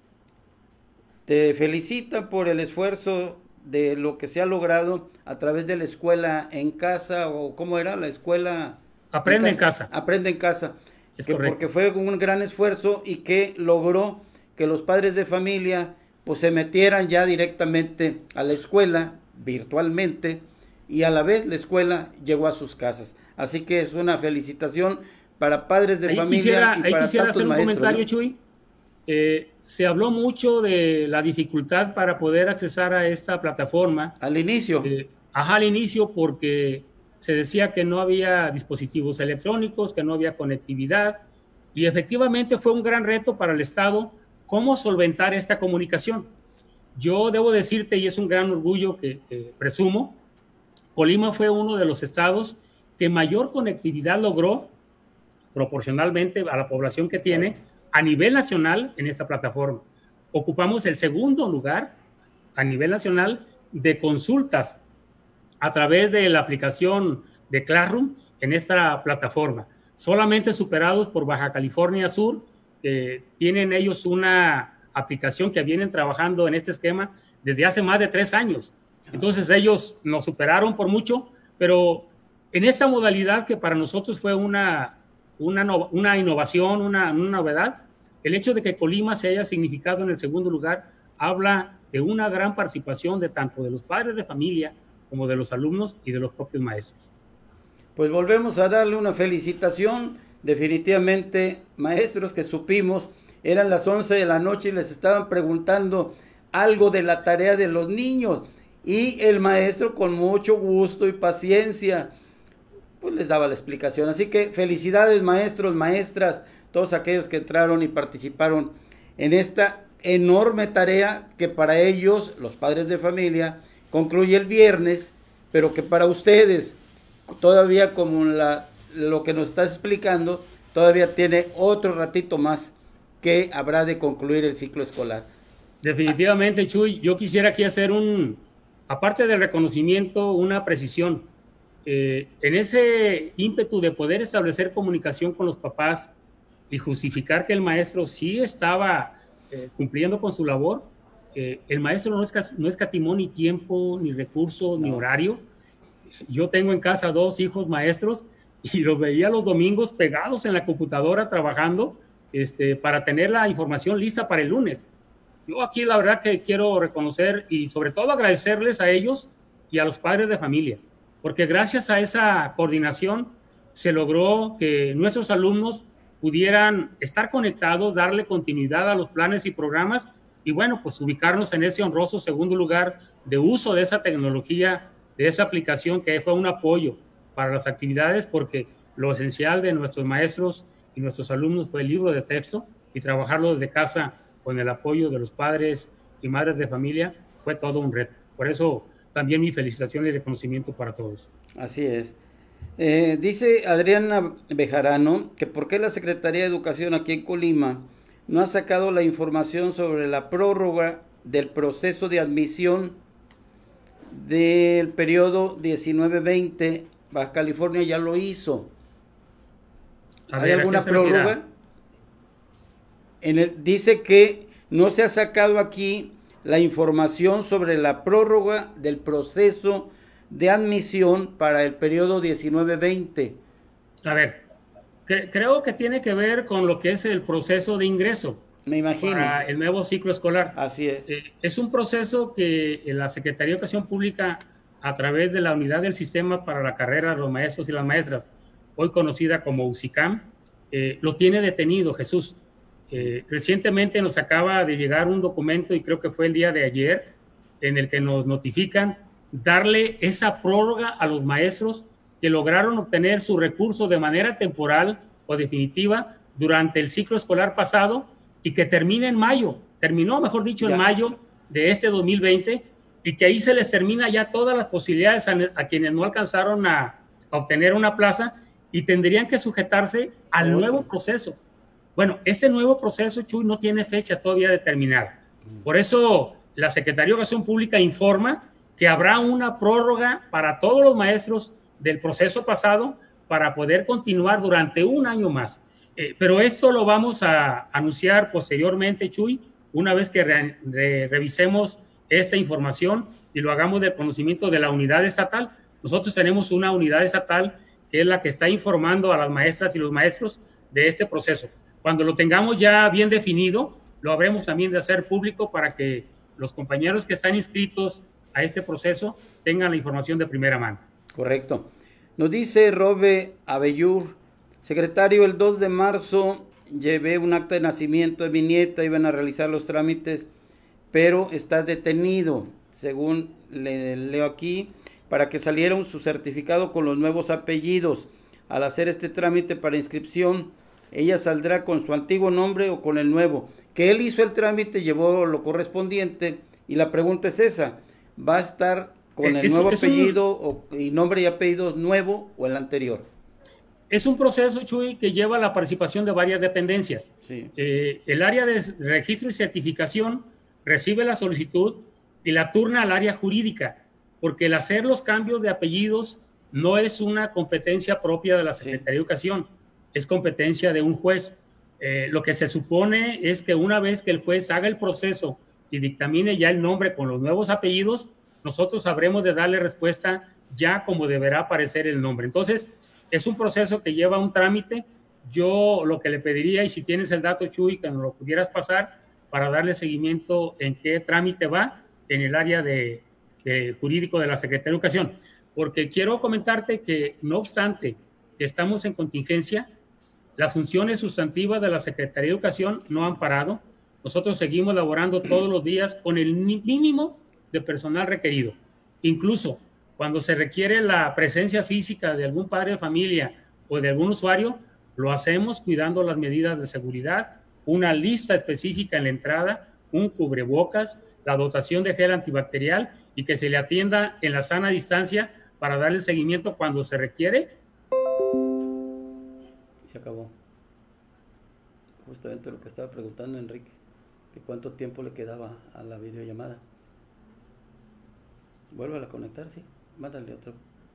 te felicitan por el esfuerzo de lo que se ha logrado a través de la escuela en casa, o ¿cómo era? La escuela... Aprende en casa. Aprende en casa. Es que correcto. Porque fue un gran esfuerzo y que logró que los padres de familia pues se metieran ya directamente a la escuela virtualmente, y a la vez la escuela llegó a sus casas. Así que es una felicitación para padres de ahí familia quisiera, y ahí para quisiera tantos hacer un maestros, comentario, ¿no? Chuy. Eh, se habló mucho de la dificultad para poder accesar a esta plataforma. Al inicio. Eh, ajá, al inicio, porque se decía que no había dispositivos electrónicos, que no había conectividad, y efectivamente fue un gran reto para el Estado cómo solventar esta comunicación. Yo debo decirte, y es un gran orgullo que, que presumo, Colima fue uno de los estados que mayor conectividad logró proporcionalmente a la población que tiene a nivel nacional en esta plataforma. Ocupamos el segundo lugar a nivel nacional de consultas a través de la aplicación de Classroom en esta plataforma, solamente superados por Baja California Sur, que tienen ellos una aplicación que vienen trabajando en este esquema desde hace más de tres años. Entonces ellos nos superaron por mucho, pero en esta modalidad que para nosotros fue una, una, una innovación, una, una novedad, el hecho de que Colima se haya significado en el segundo lugar habla de una gran participación de tanto de los padres de familia como de los alumnos y de los propios maestros. Pues volvemos a darle una felicitación. Definitivamente, maestros que supimos, eran las once de la noche y les estaban preguntando algo de la tarea de los niños, y el maestro con mucho gusto y paciencia pues les daba la explicación. Así que felicidades, maestros, maestras, todos aquellos que entraron y participaron en esta enorme tarea que para ellos, los padres de familia, concluye el viernes, pero que para ustedes todavía, como la, lo que nos está explicando, todavía tiene otro ratito más que habrá de concluir el ciclo escolar. Definitivamente, Chuy, yo quisiera aquí hacer un, aparte del reconocimiento, una precisión. Eh, en ese ímpetu de poder establecer comunicación con los papás y justificar que el maestro sí estaba eh, cumpliendo con su labor, eh, el maestro no, es, no escatimó ni tiempo, ni recurso, ni horario. Yo tengo en casa dos hijos maestros y los veía los domingos pegados en la computadora trabajando este, para tener la información lista para el lunes. Yo aquí la verdad que quiero reconocer y sobre todo agradecerles a ellos y a los padres de familia, porque gracias a esa coordinación se logró que nuestros alumnos pudieran estar conectados, darle continuidad a los planes y programas y bueno, pues ubicarnos en ese honroso segundo lugar de uso de esa tecnología, de esa aplicación que fue un apoyo para las actividades, porque lo esencial de nuestros maestros y nuestros alumnos fue el libro de texto y trabajarlo desde casa con el apoyo de los padres y madres de familia fue todo un reto. Por eso también mi felicitación y reconocimiento para todos. Así es. Eh, dice Adriana Bejarano que por qué la Secretaría de Educación aquí en Colima no ha sacado la información sobre la prórroga del proceso de admisión del periodo diecinueve veinte. Baja California ya lo hizo. ¿Hay ver, alguna prórroga? En el, dice que no se ha sacado aquí la información sobre la prórroga del proceso de admisión para el periodo diecinueve veinte. A ver, cre creo que tiene que ver con lo que es el proceso de ingreso. Me imagino. Para el nuevo ciclo escolar. Así es. Eh, es un proceso que la Secretaría de Educación Pública, a través de la Unidad del Sistema para la Carrera de los Maestros y las Maestras, hoy conocida como U S I C A M, eh, lo tiene detenido, Jesús. Eh, recientemente nos acaba de llegar un documento, y creo que fue el día de ayer, en el que nos notifican darle esa prórroga a los maestros que lograron obtener su recurso de manera temporal o definitiva durante el ciclo escolar pasado y que termina en mayo, terminó, mejor dicho, ya. en mayo de este dos mil veinte, y que ahí se les termina ya todas las posibilidades a, a quienes no alcanzaron a, a obtener una plaza y tendrían que sujetarse al Otro. nuevo proceso. Bueno, este nuevo proceso, Chuy, no tiene fecha todavía determinada. Por eso la Secretaría de Educación Pública informa que habrá una prórroga para todos los maestros del proceso pasado para poder continuar durante un año más. Eh, pero esto lo vamos a anunciar posteriormente, Chuy, una vez que re re revisemos esta información y lo hagamos del conocimiento de la unidad estatal. Nosotros tenemos una unidad estatal que es la que está informando a las maestras y los maestros de este proceso. Cuando lo tengamos ya bien definido, lo habremos también de hacer público para que los compañeros que están inscritos a este proceso tengan la información de primera mano. Correcto. Nos dice Robe Abellur, secretario, el dos de marzo llevé un acta de nacimiento de mi nieta, iban a realizar los trámites, pero está detenido, según le leo aquí, para que saliera un, su certificado con los nuevos apellidos. Al hacer este trámite para inscripción, ella saldrá con su antiguo nombre o con el nuevo. Que él hizo el trámite, llevó lo correspondiente, y la pregunta es esa, ¿va a estar con el es, nuevo es apellido un, o, y nombre y apellido nuevo o el anterior? Es un proceso, Chuy, que lleva la participación de varias dependencias. Sí. Eh, el área de registro y certificación recibe la solicitud y la turna al área jurídica, porque el hacer los cambios de apellidos no es una competencia propia de la Secretaría sí. de Educación, es competencia de un juez. Eh, lo que se supone es que una vez que el juez haga el proceso y dictamine ya el nombre con los nuevos apellidos, nosotros habremos de darle respuesta ya como deberá aparecer el nombre. Entonces, es un proceso que lleva un trámite. Yo lo que le pediría, y si tienes el dato, Chuy, que nos lo pudieras pasar para darle seguimiento en qué trámite va en el área de, eh, jurídico de la Secretaría de Educación, porque quiero comentarte que no obstante que estamos en contingencia, las funciones sustantivas de la Secretaría de Educación no han parado. Nosotros seguimos laborando todos los días con el mínimo de personal requerido. Incluso cuando se requiere la presencia física de algún padre de familia o de algún usuario, lo hacemos cuidando las medidas de seguridad, una lista específica en la entrada, un cubrebocas, la dotación de gel antibacterial y que se le atienda en la sana distancia para darle seguimiento cuando se requiere. Se acabó. Justamente lo que estaba preguntando Enrique, que cuánto tiempo le quedaba a la videollamada. Vuelve a conectar, sí. Mándale otro.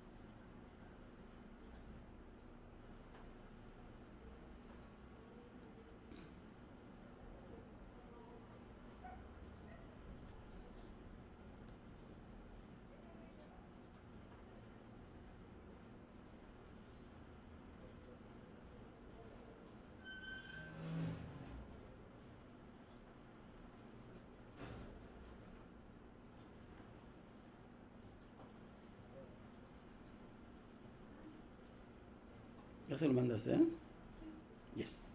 ¿Ya se lo mandaste, eh? Yes.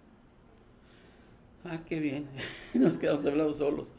Ah, qué bien. Nos quedamos hablando solos.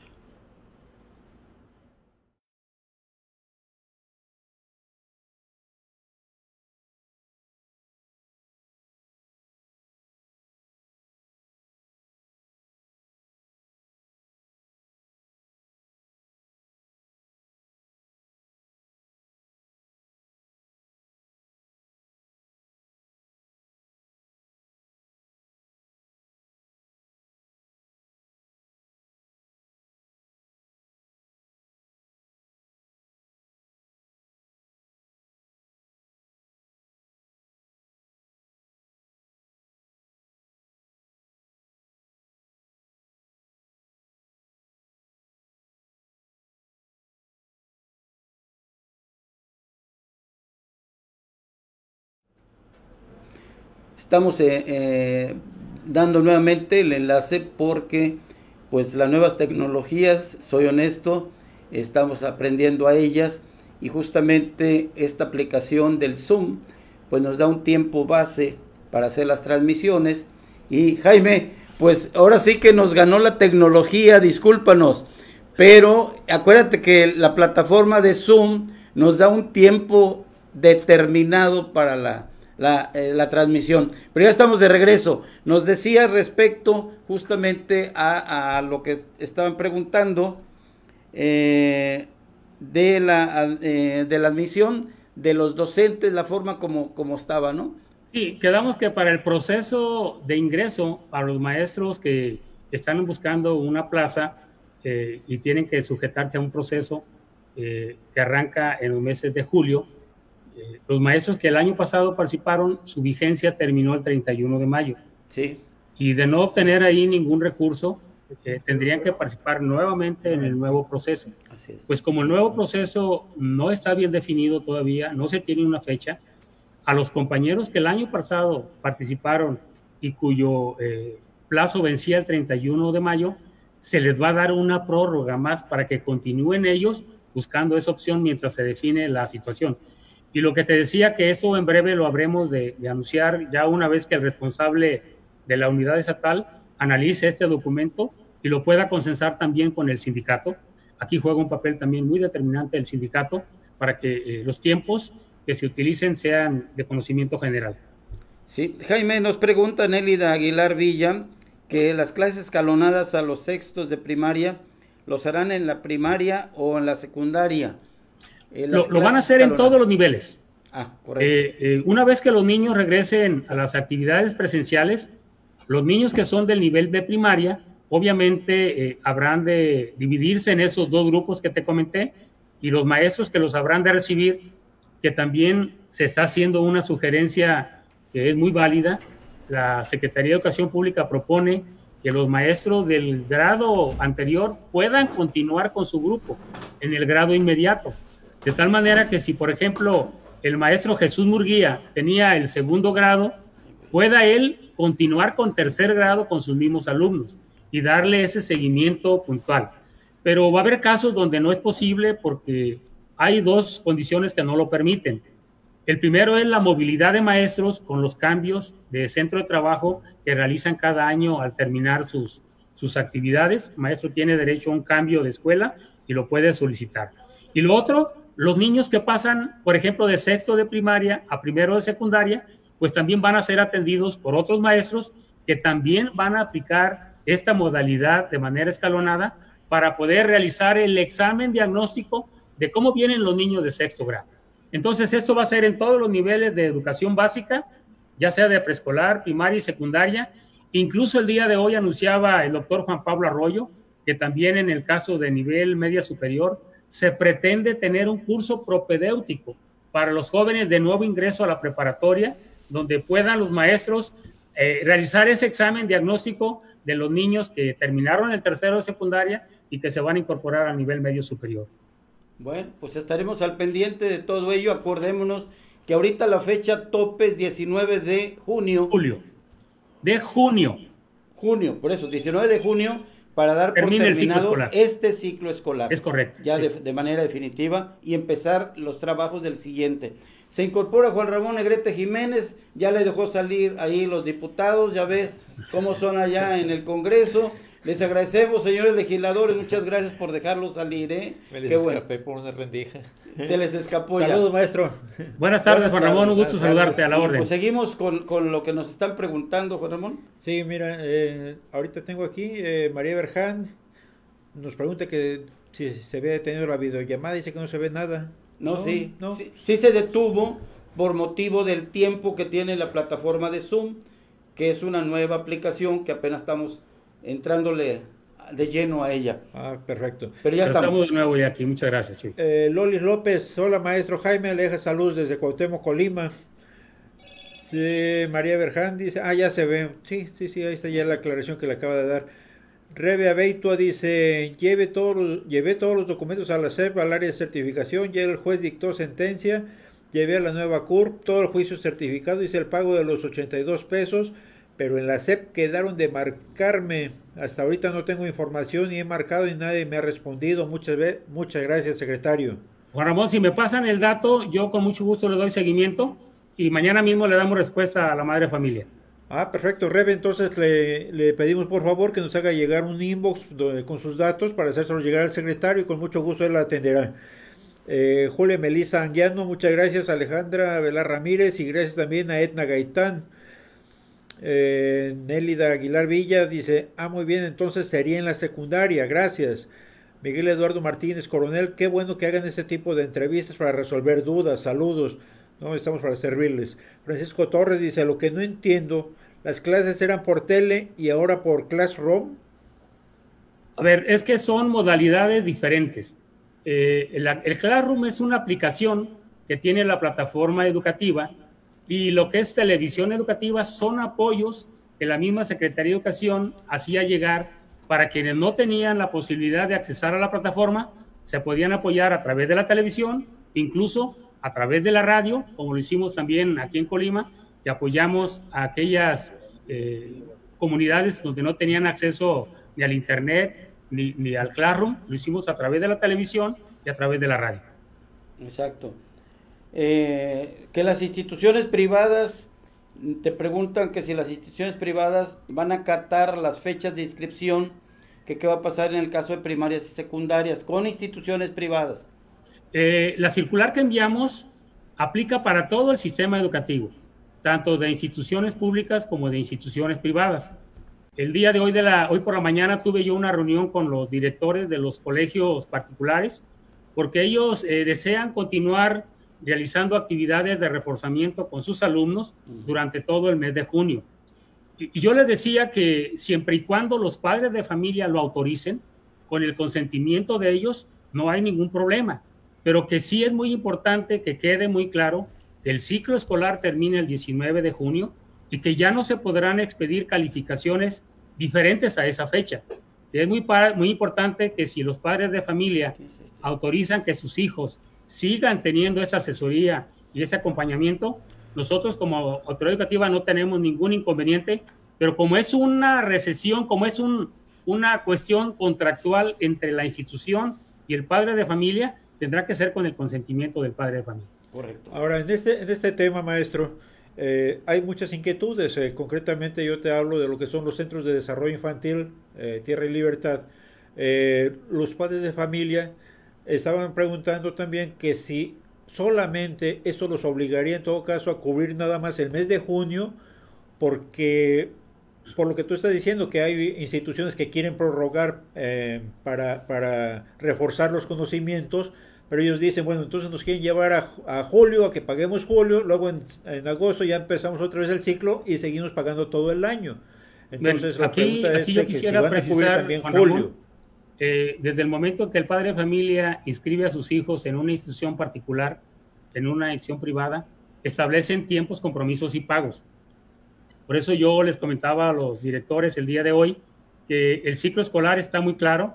Estamos eh, eh, dando nuevamente el enlace porque pues las nuevas tecnologías, soy honesto, estamos aprendiendo a ellas y justamente esta aplicación del Zoom pues nos da un tiempo base para hacer las transmisiones. Y Jaime, pues ahora sí que nos ganó la tecnología, discúlpanos, pero acuérdate que la plataforma de Zoom nos da un tiempo determinado para la La, eh, la transmisión, pero ya estamos de regreso. Nos decía respecto justamente a, a lo que estaban preguntando eh, de, la, eh, de la admisión de los docentes, la forma como, como estaba, ¿no? Sí, quedamos que para el proceso de ingreso para los maestros que están buscando una plaza eh, y tienen que sujetarse a un proceso eh, que arranca en los meses de julio. Los maestros que el año pasado participaron, su vigencia terminó el treinta y uno de mayo. Sí. Y de no obtener ahí ningún recurso, eh, tendrían que participar nuevamente en el nuevo proceso. Así es. Pues como el nuevo proceso no está bien definido todavía, no se tiene una fecha, a los compañeros que el año pasado participaron y cuyo eh, plazo vencía el treinta y uno de mayo, se les va a dar una prórroga más para que continúen ellos buscando esa opción mientras se define la situación. Y lo que te decía, que esto en breve lo habremos de, de anunciar ya una vez que el responsable de la unidad estatal analice este documento y lo pueda consensar también con el sindicato. Aquí juega un papel también muy determinante el sindicato para que eh, los tiempos que se utilicen sean de conocimiento general. Sí, Jaime, nos pregunta Nélida Aguilar Villa que las clases escalonadas a los sextos de primaria los harán en la primaria o en la secundaria. Eh, lo, lo van a hacer en todos los niveles. Ah, correcto. Eh, eh, una vez que los niños regresen a las actividades presenciales, los niños que son del nivel de primaria, obviamente eh, habrán de dividirse en esos dos grupos que te comenté, y los maestros que los habrán de recibir, que también se está haciendo una sugerencia que es muy válida. La Secretaría de Educación Pública propone que los maestros del grado anterior puedan continuar con su grupo en el grado inmediato. De tal manera que si, por ejemplo, el maestro Jesús Murguía tenía el segundo grado, pueda él continuar con tercer grado con sus mismos alumnos y darle ese seguimiento puntual. pero va a haber casos donde no es posible porque hay dos condiciones que no lo permiten. El primero es la movilidad de maestros con los cambios de centro de trabajo que realizan cada año al terminar sus, sus actividades. El maestro tiene derecho a un cambio de escuela y lo puede solicitar. Y lo otro, los niños que pasan, por ejemplo, de sexto de primaria a primero de secundaria, pues también van a ser atendidos por otros maestros que también van a aplicar esta modalidad de manera escalonada para poder realizar el examen diagnóstico de cómo vienen los niños de sexto grado. Entonces, esto va a ser en todos los niveles de educación básica, ya sea de preescolar, primaria y secundaria. Incluso el día de hoy anunciaba el doctor Juan Pablo Arroyo que también en el caso de nivel media superior se pretende tener un curso propedéutico para los jóvenes de nuevo ingreso a la preparatoria, donde puedan los maestros eh, realizar ese examen diagnóstico de los niños que terminaron el tercero de secundaria y que se van a incorporar al nivel medio superior. Bueno, pues estaremos al pendiente de todo ello. Acordémonos que ahorita la fecha tope es diecinueve de junio. Julio. De junio. Junio, por eso, diecinueve de junio, para dar Termine por terminado ciclo este ciclo escolar. Es correcto. Ya sí. de, de manera definitiva y empezar los trabajos del siguiente. Se incorpora Juan Ramón Negrete Jiménez, ya le dejó salir ahí los diputados, ya ves cómo son allá en el Congreso. Les agradecemos, señores legisladores, muchas gracias por dejarlos salir, ¿eh? Me les Qué escapé bueno. por una rendija. Se les escapó ya. Saludos, maestro. Buenas tardes, Juan Ramón, un gusto saludarte, a la Y orden. pues seguimos con, con lo que nos están preguntando, Juan Ramón. Sí, mira, eh, ahorita tengo aquí eh, María Berján, nos pregunta que si se había detenido la videollamada, dice que no se ve nada. No, no sí, no. sí, sí se detuvo por motivo del tiempo que tiene la plataforma de Zoom, que es una nueva aplicación que apenas estamos entrándole de lleno a ella. Ah, perfecto. Pero ya Pero estamos. estamos de nuevo ya aquí, muchas gracias. Sí. Eh, Lolis López, hola maestro Jaime, le deja saludos desde Cuauhtémoc, Colima. Sí, María Berján dice, ah, ya se ve. Sí, sí, sí, ahí está ya la aclaración que le acaba de dar. Rebe Abeitua dice, lleve todos los, llevé todos los documentos a la S E P, al área de certificación, ya el juez dictó sentencia, llevé a la nueva C U R P, todo el juicio certificado, hice el pago de los ochenta y dos pesos, pero en la S E P quedaron de marcarme. Hasta ahorita no tengo información y he marcado y nadie me ha respondido. Muchas, muchas gracias, secretario. Juan Ramón, si me pasan el dato, yo con mucho gusto le doy seguimiento y mañana mismo le damos respuesta a la madre de familia. Ah, perfecto, Rebe, entonces le, le pedimos por favor que nos haga llegar un inbox donde, con sus datos para hacérselo llegar al secretario y con mucho gusto él la atenderá. Eh, Julia Melisa Anguiano, muchas gracias. Alejandra Velar Ramírez y gracias también a Etna Gaitán. Eh, Nélida Aguilar Villa dice, ah, muy bien, entonces sería en la secundaria, gracias. Miguel Eduardo Martínez Coronel, qué bueno que hagan este tipo de entrevistas para resolver dudas, saludos, no estamos para servirles. Francisco Torres dice, lo que no entiendo, las clases eran por tele y ahora por Classroom. A ver, es que son modalidades diferentes. Eh, el, el Classroom es una aplicación que tiene la plataforma educativa y lo que es televisión educativa son apoyos que la misma Secretaría de Educación hacía llegar para quienes no tenían la posibilidad de accesar a la plataforma, se podían apoyar a través de la televisión, incluso a través de la radio, como lo hicimos también aquí en Colima, y apoyamos a aquellas eh, comunidades donde no tenían acceso ni al internet ni, ni al Classroom, lo hicimos a través de la televisión y a través de la radio. Exacto. Eh, que las instituciones privadas, te preguntan que si las instituciones privadas van a acatar las fechas de inscripción, que qué va a pasar en el caso de primarias y secundarias con instituciones privadas. Eh, la circular que enviamos aplica para todo el sistema educativo, tanto de instituciones públicas como de instituciones privadas. El día de hoy, de la, hoy por la mañana tuve yo una reunión con los directores de los colegios particulares, porque ellos eh, desean continuar realizando actividades de reforzamiento con sus alumnos durante todo el mes de junio. Y, y yo les decía que siempre y cuando los padres de familia lo autoricen, con el consentimiento de ellos, no hay ningún problema. Pero que sí es muy importante que quede muy claro que el ciclo escolar termina el diecinueve de junio y que ya no se podrán expedir calificaciones diferentes a esa fecha. Que es muy, muy importante que si los padres de familia autorizan que sus hijos sigan teniendo esa asesoría y ese acompañamiento, nosotros como autoridad educativa no tenemos ningún inconveniente, pero como es una recesión, como es un, una cuestión contractual entre la institución y el padre de familia, tendrá que ser con el consentimiento del padre de familia. Correcto. Ahora, en este, en este tema, maestro, eh, hay muchas inquietudes. Eh, concretamente, yo te hablo de lo que son los centros de desarrollo infantil, eh, Tierra y Libertad. Eh, los padres de familia estaban preguntando también que si solamente esto los obligaría en todo caso a cubrir nada más el mes de junio, porque por lo que tú estás diciendo que hay instituciones que quieren prorrogar eh, para, para reforzar los conocimientos, pero ellos dicen, bueno, entonces nos quieren llevar a, a julio, a que paguemos julio, luego en, en agosto ya empezamos otra vez el ciclo y seguimos pagando todo el año. Entonces Bien, la aquí, pregunta aquí es yo que si quisiera van a cubrir también julio. Ramón, eh, desde el momento que el padre de familia inscribe a sus hijos en una institución particular, en una institución privada, establecen tiempos, compromisos y pagos. Por eso yo les comentaba a los directores el día de hoy que el ciclo escolar está muy claro,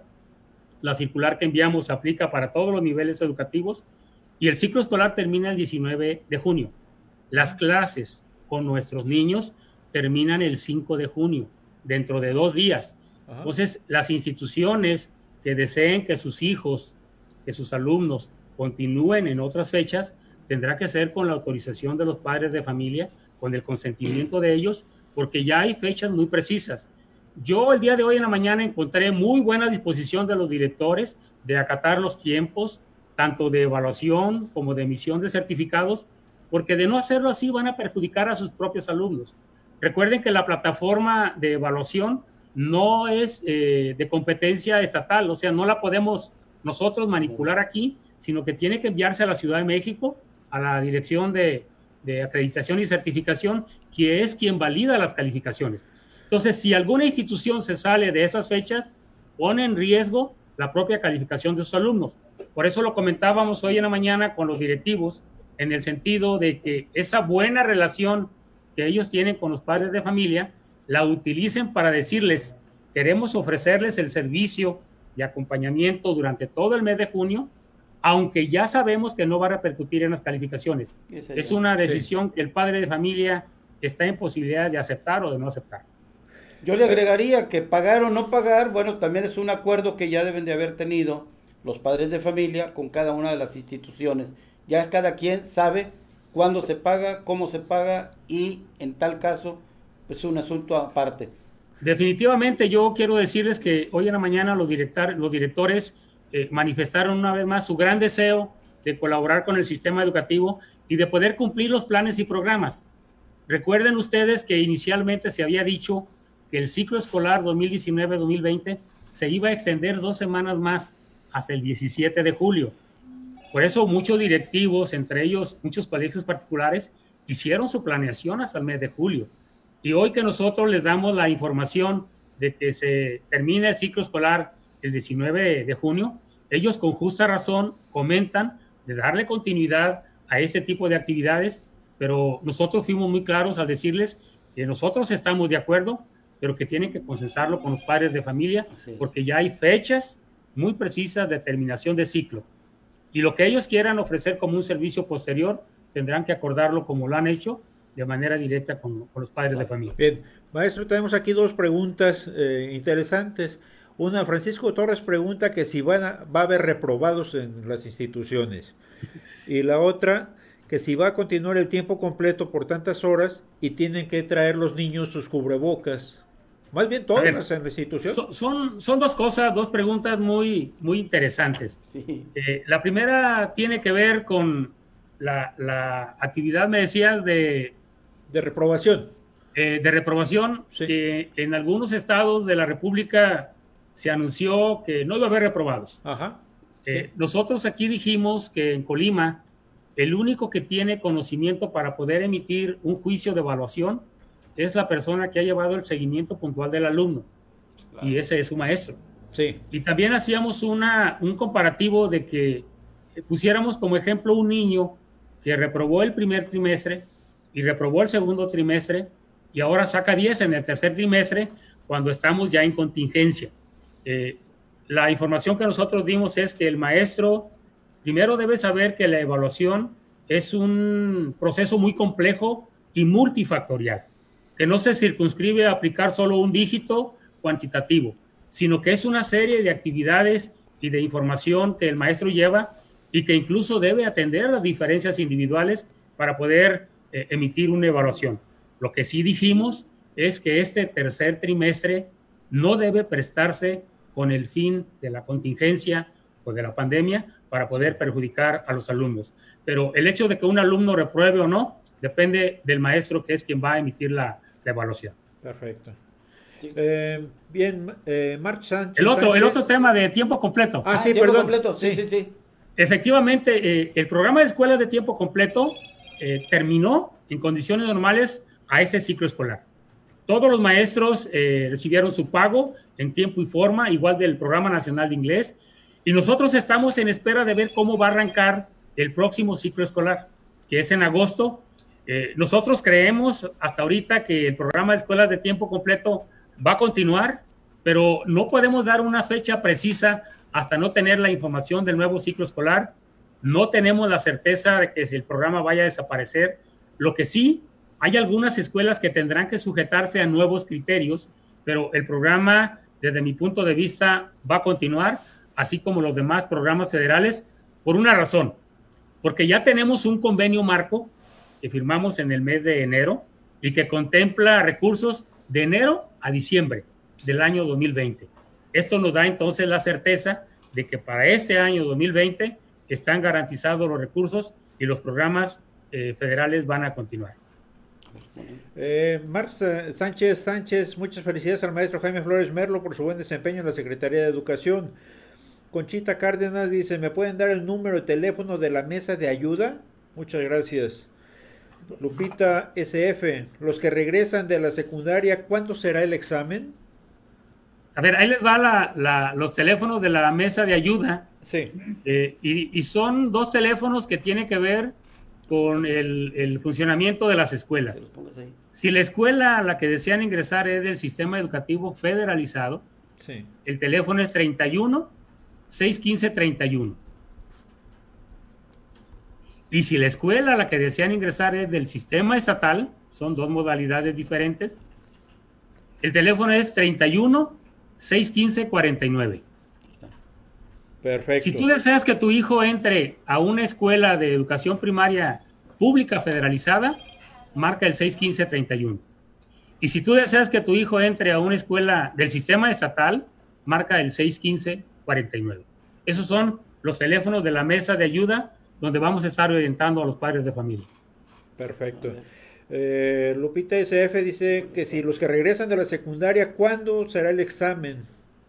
la circular que enviamos se aplica para todos los niveles educativos y el ciclo escolar termina el diecinueve de junio. Las clases con nuestros niños terminan el cinco de junio, dentro de dos días. Ajá. Entonces, las instituciones que deseen que sus hijos, que sus alumnos continúen en otras fechas, tendrá que ser con la autorización de los padres de familia, con el consentimiento de ellos, porque ya hay fechas muy precisas. Yo el día de hoy en la mañana encontré muy buena disposición de los directores de acatar los tiempos, tanto de evaluación como de emisión de certificados, porque de no hacerlo así van a perjudicar a sus propios alumnos. Recuerden que la plataforma de evaluación no es eh, de competencia estatal, o sea, no la podemos nosotros manipular aquí, sino que tiene que enviarse a la Ciudad de México, a la Dirección de, de Acreditación y Certificación, que es quien valida las calificaciones. Entonces, si alguna institución se sale de esas fechas, pone en riesgo la propia calificación de sus alumnos. Por eso lo comentábamos hoy en la mañana con los directivos, en el sentido de que esa buena relación que ellos tienen con los padres de familia, la utilicen para decirles, queremos ofrecerles el servicio de acompañamiento durante todo el mes de junio, aunque ya sabemos que no va a repercutir en las calificaciones. Es una decisión sí. que el padre de familia está en posibilidad de aceptar o de no aceptar. Yo le agregaría que pagar o no pagar, bueno, también es un acuerdo que ya deben de haber tenido los padres de familia con cada una de las instituciones. Ya cada quien sabe cuándo se paga, cómo se paga y en tal caso es pues un asunto aparte. Definitivamente yo quiero decirles que hoy en la mañana los, director, los directores eh, manifestaron una vez más su gran deseo de colaborar con el sistema educativo y de poder cumplir los planes y programas. Recuerden ustedes que inicialmente se había dicho que el ciclo escolar dos mil diecinueve dos mil veinte se iba a extender dos semanas más hasta el diecisiete de julio. Por eso muchos directivos, entre ellos muchos colegios particulares, hicieron su planeación hasta el mes de julio. Y hoy que nosotros les damos la información de que se termina el ciclo escolar el diecinueve de junio, ellos con justa razón comentan de darle continuidad a este tipo de actividades, pero nosotros fuimos muy claros al decirles que nosotros estamos de acuerdo, pero que tienen que consensarlo con los padres de familia, porque ya hay fechas muy precisas de terminación de ciclo. Y lo que ellos quieran ofrecer como un servicio posterior, tendrán que acordarlo como lo han hecho, de manera directa con, con los padres de familia. Bien, maestro, tenemos aquí dos preguntas eh, interesantes. Una, Francisco Torres pregunta que si van a, va a haber reprobados en las instituciones. Y la otra, que si va a continuar el tiempo completo por tantas horas y tienen que traer los niños sus cubrebocas. Más bien todas ver, en la institución. So, son, son dos cosas, dos preguntas muy, muy interesantes. Sí. Eh, la primera tiene que ver con la, la actividad, me decías, de... De reprobación. Eh, de reprobación, sí. que en algunos estados de la República se anunció que no iba a haber reprobados. Ajá. Eh, sí. Nosotros aquí dijimos que en Colima, el único que tiene conocimiento para poder emitir un juicio de evaluación es la persona que ha llevado el seguimiento puntual del alumno. Claro. Y ese es su maestro. Sí. Y también hacíamos una, un comparativo de que pusiéramos como ejemplo un niño que reprobó el primer trimestre y reprobó el segundo trimestre y ahora saca diez en el tercer trimestre cuando estamos ya en contingencia. Eh, la información que nosotros dimos es que el maestro primero debe saber que la evaluación es un proceso muy complejo y multifactorial, que no se circunscribe a aplicar solo un dígito cuantitativo, sino que es una serie de actividades y de información que el maestro lleva y que incluso debe atender las diferencias individuales para poder eh, emitir una evaluación. Lo que sí dijimos es que este tercer trimestre no debe prestarse con el fin de la contingencia o de la pandemia para poder perjudicar a los alumnos. Pero el hecho de que un alumno repruebe o no depende del maestro, que es quien va a emitir la, la evaluación. Perfecto. Eh, bien, eh, Marc Sánchez. El otro, Sánchez. el otro tema de tiempo completo. Ah, sí, ah, perdón. Completo. Sí, sí, sí, sí. Efectivamente, eh, el programa de escuelas de tiempo completo eh, terminó en condiciones normales a ese ciclo escolar. Todos los maestros eh, recibieron su pago en tiempo y forma, igual del Programa Nacional de Inglés, y nosotros estamos en espera de ver cómo va a arrancar el próximo ciclo escolar, que es en agosto. Eh, nosotros creemos hasta ahorita que el programa de escuelas de tiempo completo va a continuar, pero no podemos dar una fecha precisa hasta no tener la información del nuevo ciclo escolar. No tenemos la certeza de que si el programa vaya a desaparecer. Lo que sí, hay algunas escuelas que tendrán que sujetarse a nuevos criterios, pero el programa, desde mi punto de vista, va a continuar, así como los demás programas federales, por una razón, porque ya tenemos un convenio marco que firmamos en el mes de enero y que contempla recursos de enero a diciembre del año dos mil veinte. Esto nos da entonces la certeza de que para este año dos mil veinte están garantizados los recursos y los programas eh, federales van a continuar. Eh, Marc Sánchez Sánchez, muchas felicidades al maestro Jaime Flores Merlo por su buen desempeño en la Secretaría de Educación. Conchita Cárdenas dice, ¿me pueden dar el número de teléfono de la mesa de ayuda? Muchas gracias. Lupita S F, los que regresan de la secundaria, ¿cuándo será el examen? A ver, ahí les va la, la, los teléfonos de la mesa de ayuda. Sí. Eh, y, y son dos teléfonos que tienen que ver con el, el funcionamiento de las escuelas. Si la escuela a la que desean ingresar es del sistema educativo federalizado, sí, el teléfono es treinta y uno, seiscientos quince, treinta y uno. Y si la escuela a la que desean ingresar es del sistema estatal, son dos modalidades diferentes, el teléfono es treinta y uno, seiscientos quince, cuarenta y nueve. Perfecto. Si tú deseas que tu hijo entre a una escuela de educación primaria pública federalizada, marca el seiscientos quince, treinta y uno. Y si tú deseas que tu hijo entre a una escuela del sistema estatal, marca el seiscientos quince, cuarenta y nueve. Esos son los teléfonos de la mesa de ayuda donde vamos a estar orientando a los padres de familia. Perfecto. Eh, Lupita S F dice que si los que regresan de la secundaria, ¿cuándo será el examen?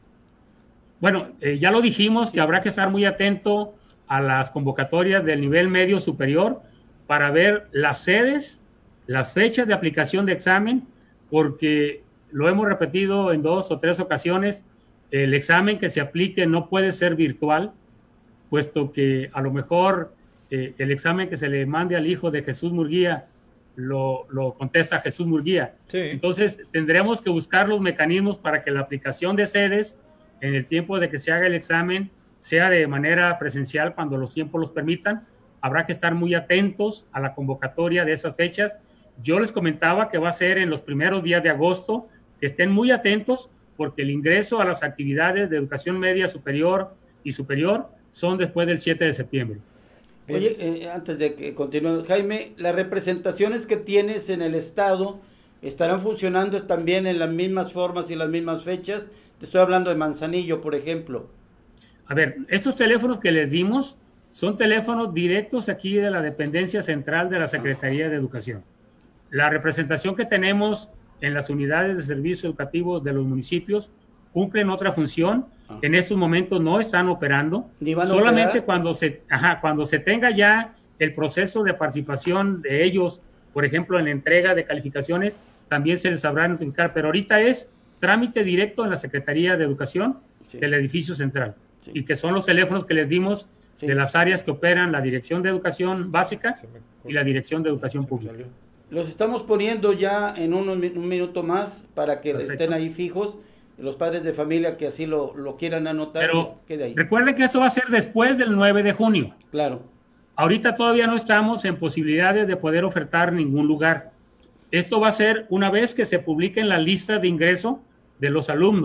Bueno, eh, ya lo dijimos que habrá que estar muy atento a las convocatorias del nivel medio superior para ver las sedes, las fechas de aplicación de examen, porque lo hemos repetido en dos o tres ocasiones, el examen que se aplique no puede ser virtual, puesto que a lo mejor eh, el examen que se le mande al hijo de Jesús Murguía lo, lo contesta Jesús Murguía. Sí. Entonces tendremos que buscar los mecanismos para que la aplicación de sedes en el tiempo de que se haga el examen sea de manera presencial cuando los tiempos los permitan. Habrá que estar muy atentos a la convocatoria de esas fechas. Yo les comentaba que va a ser en los primeros días de agosto, que estén muy atentos porque el ingreso a las actividades de educación media superior y superior son después del siete de septiembre. Oye, eh, antes de que continúe, Jaime, las representaciones que tienes en el estado estarán funcionando también en las mismas formas y las mismas fechas. Te estoy hablando de Manzanillo, por ejemplo. A ver, estos teléfonos que les dimos son teléfonos directos aquí de la dependencia central de la Secretaría de Educación. La representación que tenemos en las unidades de servicios educativos de los municipios cumplen otra función. Ah. En estos momentos no están operando. Solamente cuando se, ajá, cuando se tenga ya el proceso de participación de ellos, por ejemplo, en la entrega de calificaciones, también se les sabrá notificar. Pero ahorita es trámite directo en la Secretaría de Educación, sí, del edificio central. Sí. Y que son los teléfonos que les dimos, sí, de las áreas que operan la Dirección de Educación Básica y la Dirección de Educación Pública. Los estamos poniendo ya en un, un minuto más para que Perfecto. estén ahí fijos. Los padres de familia que así lo, lo quieran anotar. Pero quede ahí. Recuerden que esto va a ser después del nueve de junio. Claro. Ahorita todavía no estamos en posibilidades de poder ofertar ningún lugar. Esto va a ser una vez que se publiquen la lista de ingreso de los alumnos.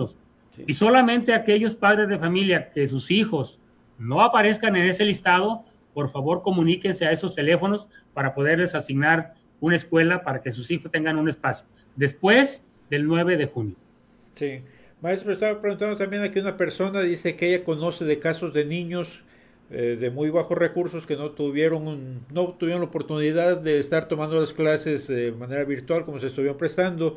Sí. Y solamente aquellos padres de familia que sus hijos no aparezcan en ese listado, por favor comuníquense a esos teléfonos para poderles asignar una escuela para que sus hijos tengan un espacio. Después del nueve de junio. Sí. Maestro, estaba preguntando también aquí una persona, dice que ella conoce de casos de niños eh, de muy bajos recursos que no tuvieron un, no tuvieron la oportunidad de estar tomando las clases de manera virtual como se estuvieron prestando,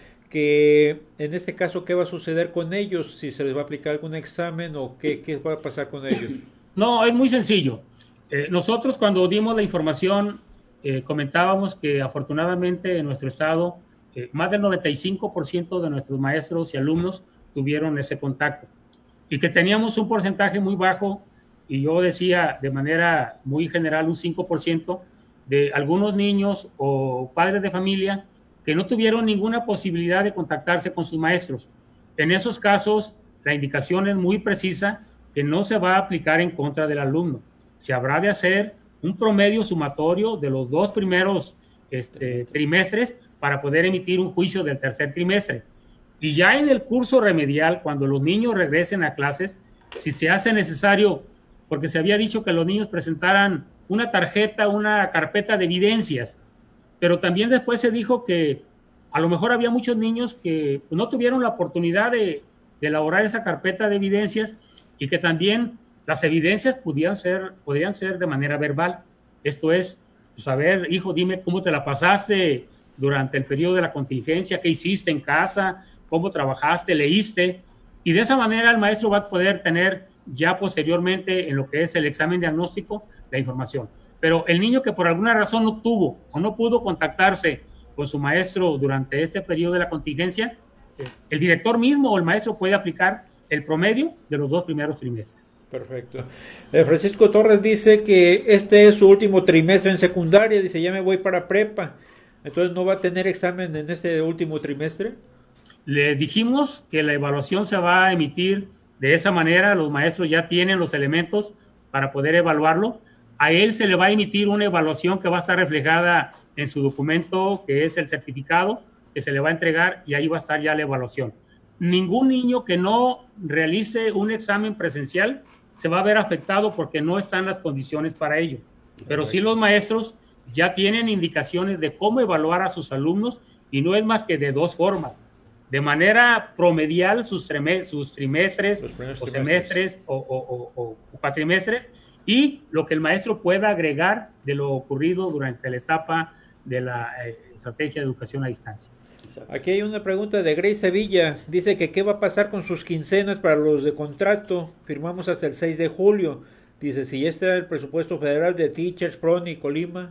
que en este caso, ¿qué va a suceder con ellos? Si se les va a aplicar algún examen o qué, qué va a pasar con ellos. No, es muy sencillo. Eh, nosotros cuando dimos la información eh, comentábamos que afortunadamente en nuestro estado eh, más del noventa y cinco por ciento de nuestros maestros y alumnos tuvieron ese contacto y que teníamos un porcentaje muy bajo, y yo decía de manera muy general un cinco por ciento de algunos niños o padres de familia que no tuvieron ninguna posibilidad de contactarse con sus maestros. En esos casos, la indicación es muy precisa que no se va a aplicar en contra del alumno. Se habrá de hacer un promedio sumatorio de los dos primeros este, trimestres para poder emitir un juicio del tercer trimestre. Y ya en el curso remedial, cuando los niños regresen a clases, si se hace necesario, porque se había dicho que los niños presentaran una tarjeta, una carpeta de evidencias, pero también después se dijo que a lo mejor había muchos niños que no tuvieron la oportunidad de, de elaborar esa carpeta de evidencias y que también las evidencias podían ser, podrían ser de manera verbal. Esto es, pues a ver, hijo, dime cómo te la pasaste durante el periodo de la contingencia, qué hiciste en casa, cómo trabajaste, leíste, y de esa manera el maestro va a poder tener ya posteriormente en lo que es el examen diagnóstico la información. Pero el niño que por alguna razón no tuvo o no pudo contactarse con su maestro durante este periodo de la contingencia, el director mismo o el maestro puede aplicar el promedio de los dos primeros trimestres. Perfecto. Eh, Francisco Torres dice que este es su último trimestre en secundaria, dice ya me voy para prepa, entonces no va a tener examen en este último trimestre. Le dijimos que la evaluación se va a emitir de esa manera, los maestros ya tienen los elementos para poder evaluarlo. A él se le va a emitir una evaluación que va a estar reflejada en su documento, que es el certificado, que se le va a entregar, y ahí va a estar ya la evaluación. Ningún niño que no realice un examen presencial se va a ver afectado porque no están las condiciones para ello. Pero sí los maestros ya tienen indicaciones de cómo evaluar a sus alumnos, y no es más que de dos formas. De manera promedial sus, sus trimestres o semestres o, o, o, o cuatrimestres, y lo que el maestro pueda agregar de lo ocurrido durante la etapa de la eh, estrategia de educación a distancia. Aquí hay una pregunta de Grace Sevilla, dice que qué va a pasar con sus quincenas para los de contrato, firmamos hasta el seis de julio, dice si ya está el presupuesto federal de Teachers, PRONI y Colima.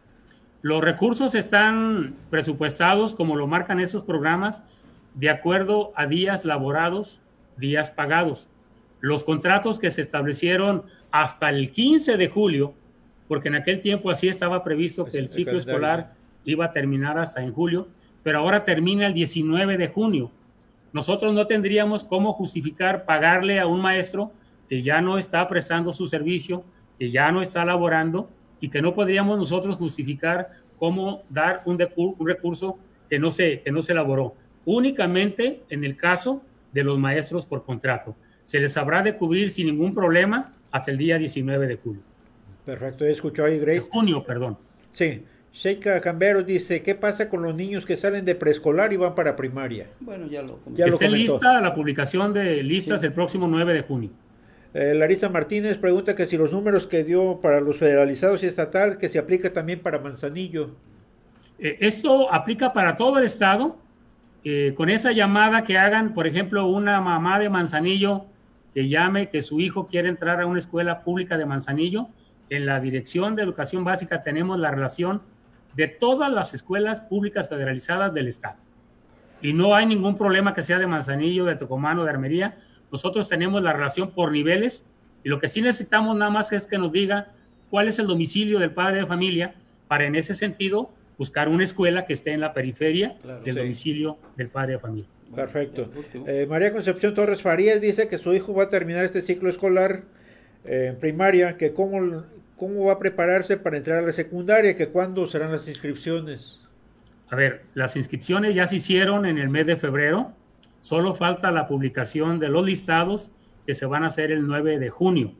Los recursos están presupuestados como lo marcan esos programas, de acuerdo a días laborados, días pagados. Los contratos que se establecieron hasta el quince de julio, porque en aquel tiempo así estaba previsto que el ciclo escolar iba a terminar hasta en julio, pero ahora termina el diecinueve de junio. Nosotros no tendríamos cómo justificar pagarle a un maestro que ya no está prestando su servicio, que ya no está laborando, y que no podríamos nosotros justificar cómo dar un, un recurso que no se, que no se elaboró. Únicamente en el caso de los maestros por contrato. Se les habrá de cubrir sin ningún problema hasta el día diecinueve de julio. Perfecto, escuchó ahí Grace. De junio, perdón. Sí. Sheikha Camberos dice, ¿qué pasa con los niños que salen de preescolar y van para primaria? Bueno, ya lo ya Está lo lista la publicación de listas sí. el próximo nueve de junio. Eh, Larisa Martínez pregunta que si los números que dio para los federalizados y estatal, que se aplica también para Manzanillo. Eh, esto aplica para todo el estado. Eh, con esa llamada que hagan, por ejemplo, una mamá de Manzanillo que llame que su hijo quiere entrar a una escuela pública de Manzanillo, en la Dirección de Educación Básica tenemos la relación de todas las escuelas públicas federalizadas del estado. Y no hay ningún problema que sea de Manzanillo, de Tocomán o de Armería. Nosotros tenemos la relación por niveles, y lo que sí necesitamos nada más es que nos diga cuál es el domicilio del padre de familia para en ese sentido buscar una escuela que esté en la periferia claro, del sí. domicilio del padre de familia. Perfecto. Eh, María Concepción Torres Farías dice que su hijo va a terminar este ciclo escolar eh, en primaria, que cómo, cómo va a prepararse para entrar a la secundaria, que cuándo serán las inscripciones. A ver, las inscripciones ya se hicieron en el mes de febrero. Solo falta la publicación de los listados que se van a hacer el nueve de junio.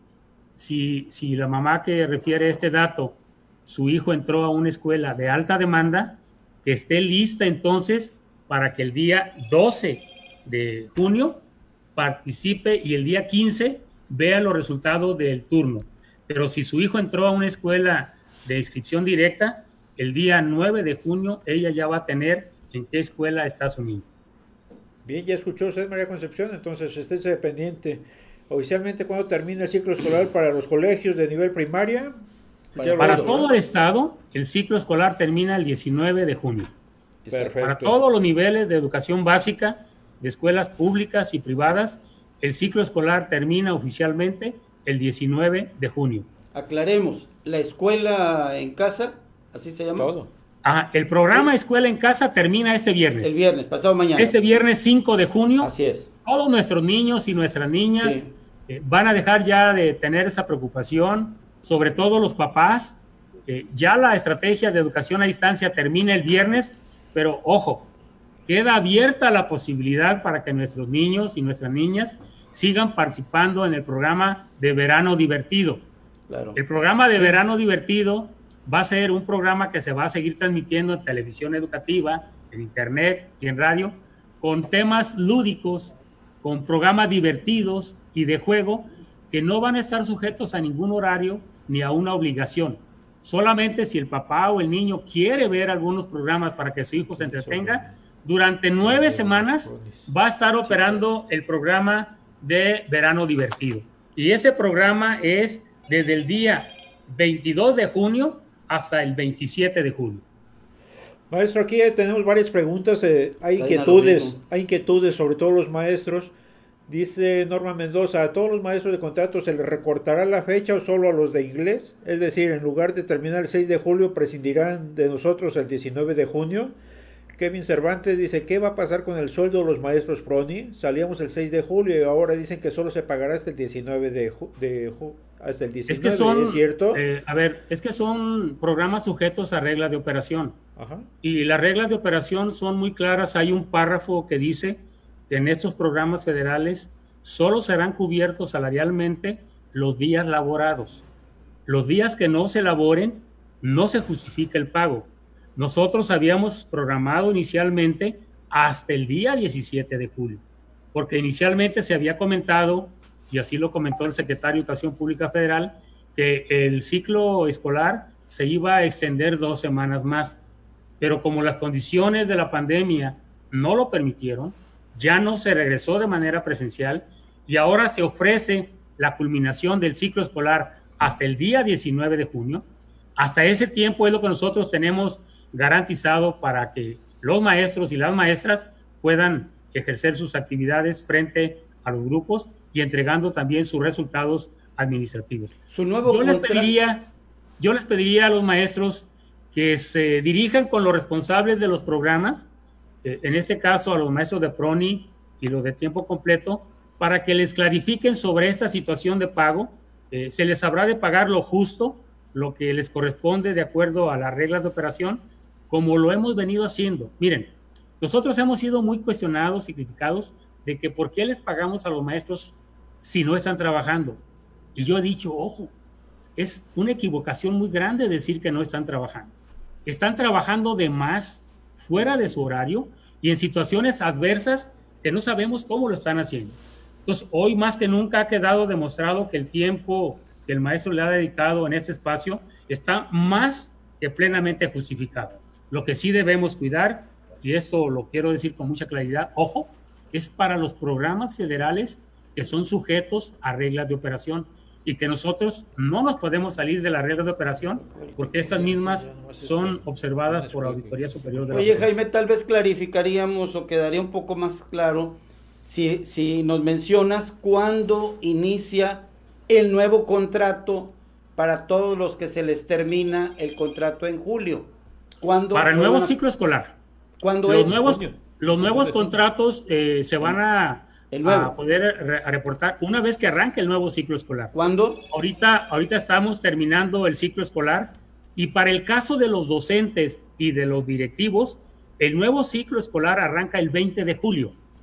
Si, si la mamá que refiere este dato, su hijo entró a una escuela de alta demanda, que esté lista entonces para que el día doce de junio participe y el día quince vea los resultados del turno. Pero si su hijo entró a una escuela de inscripción directa, el día nueve de junio ella ya va a tener en qué escuela está su niño. Bien, ya escuchó usted, María Concepción, entonces estése pendiente. Oficialmente, ¿cuándo termina el ciclo escolar para los colegios de nivel primaria? Para, para todo el estado, el ciclo escolar termina el diecinueve de junio. Perfecto. Para todos los niveles de educación básica, de escuelas públicas y privadas, el ciclo escolar termina oficialmente el diecinueve de junio. Aclaremos, la escuela en casa, así se llama. Todo. Ajá, el programa Escuela en Casa termina este viernes. El viernes, pasado mañana. Este viernes cinco de junio. Así es. Todos nuestros niños y nuestras niñas sí. eh, van a dejar ya de tener esa preocupación, sobre todo los papás. Eh, ya la estrategia de educación a distancia termina el viernes, pero ojo, queda abierta la posibilidad para que nuestros niños y nuestras niñas sigan participando en el programa de verano divertido. Claro. El programa de verano divertido va a ser un programa que se va a seguir transmitiendo en televisión educativa, en internet y en radio, con temas lúdicos, con programas divertidos y de juego que no van a estar sujetos a ningún horario ni a una obligación. Solamente si el papá o el niño quiere ver algunos programas para que su hijo se entretenga, durante nueve semanas va a estar operando el programa de verano divertido. Y ese programa es desde el día veintidós de junio hasta el veintisiete de julio. Maestro, aquí tenemos varias preguntas, eh, hay inquietudes, hay inquietudes sobre todo los maestros. Dice Norma Mendoza, ¿a todos los maestros de contrato se les recortará la fecha o solo a los de inglés? Es decir, en lugar de terminar el seis de julio, prescindirán de nosotros el diecinueve de junio. Kevin Cervantes dice, ¿qué va a pasar con el sueldo de los maestros Proni? Salíamos el seis de julio y ahora dicen que solo se pagará hasta el diecinueve de julio. Hasta el diecinueve, es que son, ¿es cierto? Eh, a ver, es que son programas sujetos a reglas de operación. Ajá. Y las reglas de operación son muy claras. Hay un párrafo que dice que en estos programas federales solo serán cubiertos salarialmente los días laborados. Los días que no se laboren, no se justifica el pago. Nosotros habíamos programado inicialmente hasta el día diecisiete de julio, porque inicialmente se había comentado, y así lo comentó el secretario de Educación Pública Federal, que el ciclo escolar se iba a extender dos semanas más. Pero como las condiciones de la pandemia no lo permitieron, ya no se regresó de manera presencial y ahora se ofrece la culminación del ciclo escolar hasta el día diecinueve de junio. Hasta ese tiempo es lo que nosotros tenemos garantizado para que los maestros y las maestras puedan ejercer sus actividades frente a los grupos y entregando también sus resultados administrativos. Su nuevo yo, les pediría, yo les pediría a los maestros que se dirijan con los responsables de los programas, eh, en este caso a los maestros de Proni y los de tiempo completo, para que les clarifiquen sobre esta situación de pago. Eh, se les habrá de pagar lo justo, lo que les corresponde de acuerdo a las reglas de operación, como lo hemos venido haciendo. Miren, nosotros hemos sido muy cuestionados y criticados de que por qué les pagamos a los maestros si no están trabajando. Y yo he dicho, ojo, es una equivocación muy grande decir que no están trabajando. Están trabajando de más, fuera de su horario y en situaciones adversas que no sabemos cómo lo están haciendo. Entonces, hoy más que nunca ha quedado demostrado que el tiempo que el maestro le ha dedicado en este espacio está más que plenamente justificado. Lo que sí debemos cuidar, y esto lo quiero decir con mucha claridad, ojo, es para los programas federales que son sujetos a reglas de operación y que nosotros no nos podemos salir de las reglas de operación porque estas mismas son observadas por la Auditoría Superior de la Oye, Jaime, tal vez clarificaríamos o quedaría un poco más claro si, si nos mencionas cuándo inicia el nuevo contrato para todos los que se les termina el contrato en julio. ¿Cuándo para el nuevo una... ciclo escolar. ¿Cuándo los es? Nuevos, los nuevos contratos eh, se van a, a poder re, a reportar una vez que arranque el nuevo ciclo escolar. ¿Cuándo? Ahorita, ahorita estamos terminando el ciclo escolar y para el caso de los docentes y de los directivos, el nuevo ciclo escolar arranca el veinte de julio. Ah,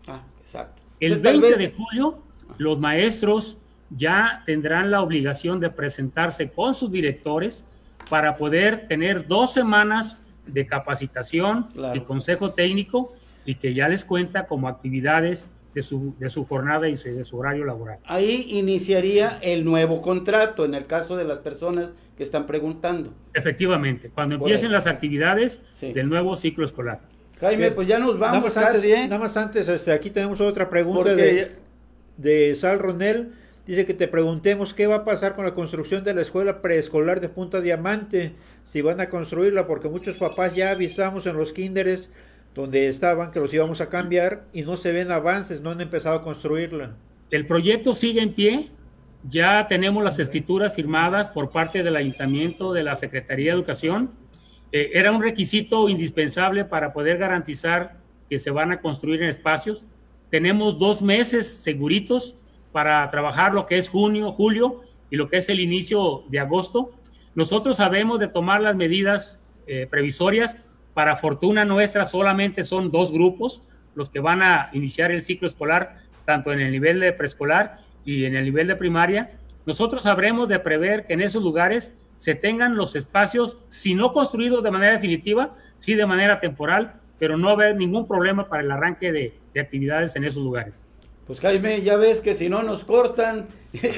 Exacto. El veinte vez... de julio, los maestros ya tendrán la obligación de presentarse con sus directores para poder tener dos semanas de capacitación claro. y consejo técnico, y que ya les cuenta como actividades de su, de su jornada y de su horario laboral. Ahí iniciaría el nuevo contrato en el caso de las personas que están preguntando. Efectivamente, cuando Por empiecen ahí. las actividades sí. del nuevo ciclo escolar. Jaime, Bien. pues ya nos vamos. Nada más antes, casi, ¿eh? nada más antes este, aquí tenemos otra pregunta de, de Sal Ronel. Dice que te preguntemos qué va a pasar con la construcción de la escuela preescolar de Punta Diamante, si van a construirla, porque muchos papás ya avisamos en los kinderes donde estaban que los íbamos a cambiar y no se ven avances, no han empezado a construirla. El proyecto sigue en pie, ya tenemos las escrituras firmadas por parte del Ayuntamiento, de la Secretaría de Educación. Eh, era un requisito indispensable para poder garantizar que se van a construir en espacios. Tenemos dos meses seguritos para trabajar lo que es junio, julio y lo que es el inicio de agosto. Nosotros sabemos de tomar las medidas eh, previsorias. Para fortuna nuestra, solamente son dos grupos los que van a iniciar el ciclo escolar, tanto en el nivel de preescolar y en el nivel de primaria. Nosotros sabremos de prever que en esos lugares se tengan los espacios, si no construidos de manera definitiva, sí de manera temporal, pero no haber ningún problema para el arranque de, de actividades en esos lugares. Pues Jaime, ya ves que si no nos cortan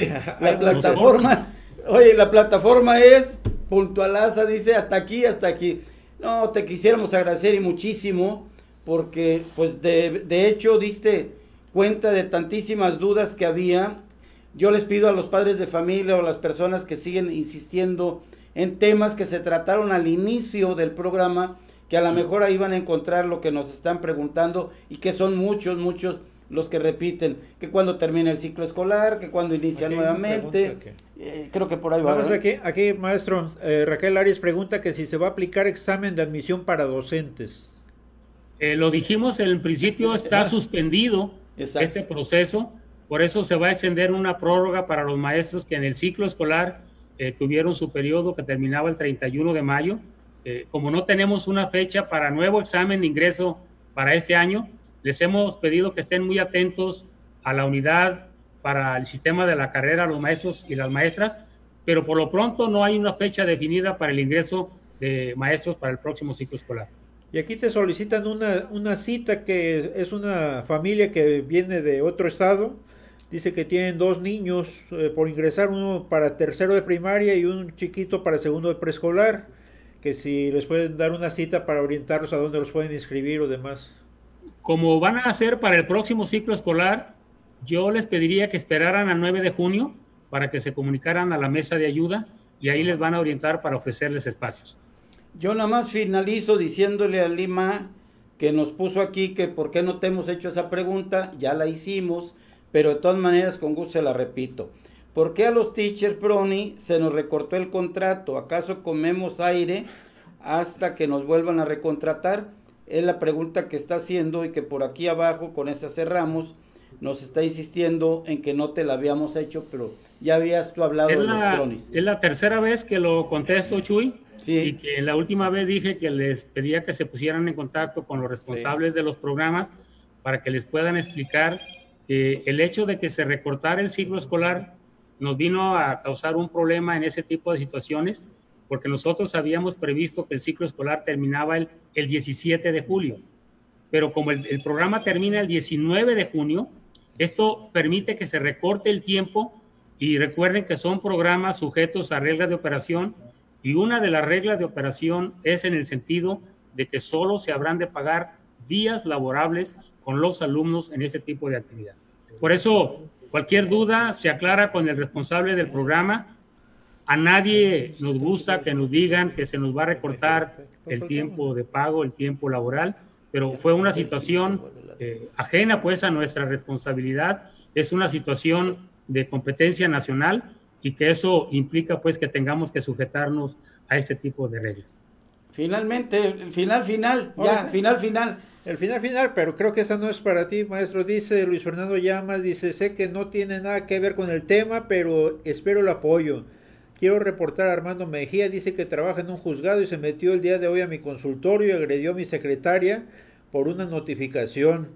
la plataforma, oye, la plataforma es puntualaza, dice hasta aquí, hasta aquí. No, te quisiéramos agradecer y muchísimo, porque pues de, de hecho diste cuenta de tantísimas dudas que había. Yo les pido a los padres de familia o a las personas que siguen insistiendo en temas que se trataron al inicio del programa, que a lo mejor ahí van a encontrar lo que nos están preguntando, y que son muchos, muchos los que repiten, que cuando termina el ciclo escolar, que cuando inicia aquí nuevamente, eh, creo que por ahí va. Vamos aquí, aquí maestro, eh, Raquel Arias pregunta que si se va a aplicar examen de admisión para docentes. Eh, lo dijimos en el principio, está suspendido Exacto. este proceso, por eso se va a extender una prórroga para los maestros que en el ciclo escolar eh, tuvieron su periodo que terminaba el treinta y uno de mayo. Eh, como no tenemos una fecha para nuevo examen de ingreso para este año, les hemos pedido que estén muy atentos a la unidad para el sistema de la carrera, los maestros y las maestras, pero por lo pronto no hay una fecha definida para el ingreso de maestros para el próximo ciclo escolar. Y aquí te solicitan una, una cita, que es una familia que viene de otro estado, dice que tienen dos niños eh, por ingresar, uno para tercero de primaria y un chiquito para segundo de preescolar, que si les pueden dar una cita para orientarlos a dónde los pueden inscribir o demás. Como van a hacer para el próximo ciclo escolar, yo les pediría que esperaran al nueve de junio para que se comunicaran a la mesa de ayuda y ahí les van a orientar para ofrecerles espacios. Yo nada más finalizo diciéndole a Lima, que nos puso aquí que por qué no te hemos hecho esa pregunta, ya la hicimos, pero de todas maneras con gusto se la repito. ¿Por qué a los teachers Proni se nos recortó el contrato? ¿Acaso comemos aire hasta que nos vuelvan a recontratar? Es la pregunta que está haciendo, y que por aquí abajo, con esa cerramos, nos está insistiendo en que no te la habíamos hecho, pero ya habías tú hablado es de la, los Pronis. Es la tercera vez que lo contesto, Chuy, sí. Y que la última vez dije que les pedía que se pusieran en contacto con los responsables sí. de los programas para que les puedan explicar que el hecho de que se recortara el ciclo escolar nos vino a causar un problema en ese tipo de situaciones, porque nosotros habíamos previsto que el ciclo escolar terminaba el, el diecisiete de julio, pero como el, el programa termina el diecinueve de junio, esto permite que se recorte el tiempo, y recuerden que son programas sujetos a reglas de operación, y una de las reglas de operación es en el sentido de que solo se habrán de pagar días laborables con los alumnos en ese tipo de actividad. Por eso, cualquier duda se aclara con el responsable del programa. A nadie nos gusta que nos digan que se nos va a recortar el tiempo de pago, el tiempo laboral, pero fue una situación eh, ajena pues a nuestra responsabilidad. Es una situación de competencia nacional, y que eso implica pues que tengamos que sujetarnos a este tipo de reglas. Finalmente, el final final, ya, sí. final final. El final final, pero creo que esa no es para ti, maestro. Dice Luis Fernando Llamas, dice, sé que no tiene nada que ver con el tema, pero espero el apoyo. Quiero reportar a Armando Mejía, dice que trabaja en un juzgado y se metió el día de hoy a mi consultorio y agredió a mi secretaria por una notificación.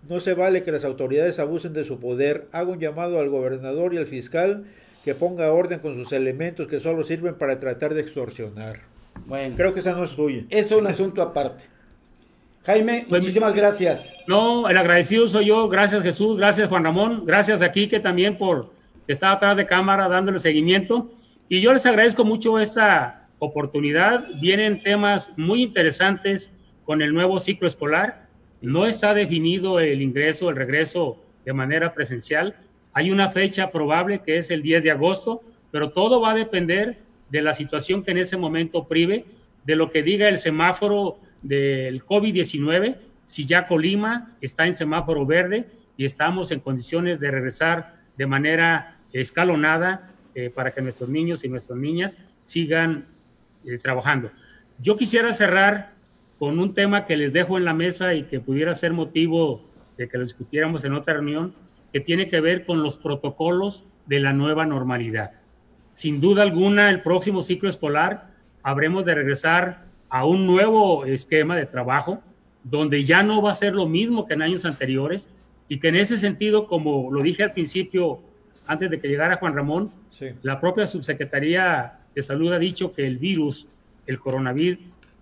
No se vale que las autoridades abusen de su poder. Hago un llamado al gobernador y al fiscal que ponga orden con sus elementos que solo sirven para tratar de extorsionar. Bueno, creo que esa no es tuya. Es un asunto aparte. Jaime, pues, muchísimas gracias. No, el agradecido soy yo. Gracias, Jesús. Gracias, Juan Ramón. Gracias a Quique también por estar atrás de cámara dándole seguimiento. Y yo les agradezco mucho esta oportunidad. Vienen temas muy interesantes con el nuevo ciclo escolar. No está definido el ingreso, el regreso de manera presencial. Hay una fecha probable que es el diez de agosto, pero todo va a depender de la situación que en ese momento prive, de lo que diga el semáforo del COVID diecinueve, si ya Colima está en semáforo verde y estamos en condiciones de regresar de manera escalonada eh, para que nuestros niños y nuestras niñas sigan eh, trabajando. Yo quisiera cerrar con un tema que les dejo en la mesa y que pudiera ser motivo de que lo discutiéramos en otra reunión, que tiene que ver con los protocolos de la nueva normalidad. Sin duda alguna, el próximo ciclo escolar habremos de regresar a un nuevo esquema de trabajo, donde ya no va a ser lo mismo que en años anteriores, y que en ese sentido, como lo dije al principio, antes de que llegara Juan Ramón, sí. La propia Subsecretaría de Salud ha dicho que el virus, el coronavirus,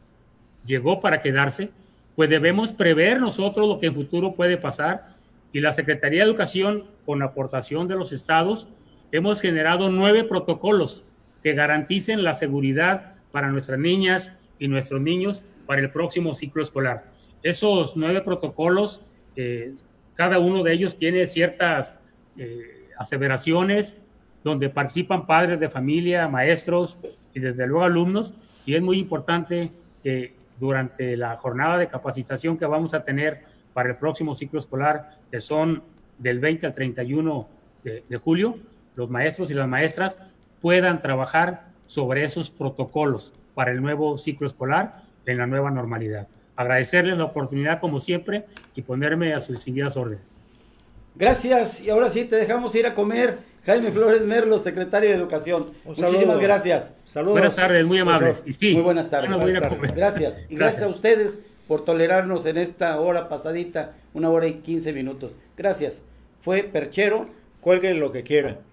llegó para quedarse, pues debemos prever nosotros lo que en futuro puede pasar, y la Secretaría de Educación, con aportación de los estados, hemos generado nueve protocolos que garanticen la seguridad para nuestras niñas y nuestros niños para el próximo ciclo escolar. Esos nueve protocolos, eh, cada uno de ellos tiene ciertas eh, aseveraciones donde participan padres de familia, maestros y desde luego alumnos, y es muy importante que durante la jornada de capacitación que vamos a tener para el próximo ciclo escolar, que son del veinte al treinta y uno de, de julio, los maestros y las maestras puedan trabajar sobre esos protocolos para el nuevo ciclo escolar en la nueva normalidad. Agradecerles la oportunidad como siempre y ponerme a sus distinguidas órdenes. Gracias, y ahora sí te dejamos ir a comer. Jaime Flores Merlo, secretario de Educación. Muchísimas gracias. Saludos. Buenas tardes, muy amables. Y sí, muy buenas tardes. Buenas tardes. Gracias. Y gracias. gracias a ustedes por tolerarnos en esta hora pasadita, una hora y quince minutos. Gracias. Fue Perchero. Cuelguen lo que quieran.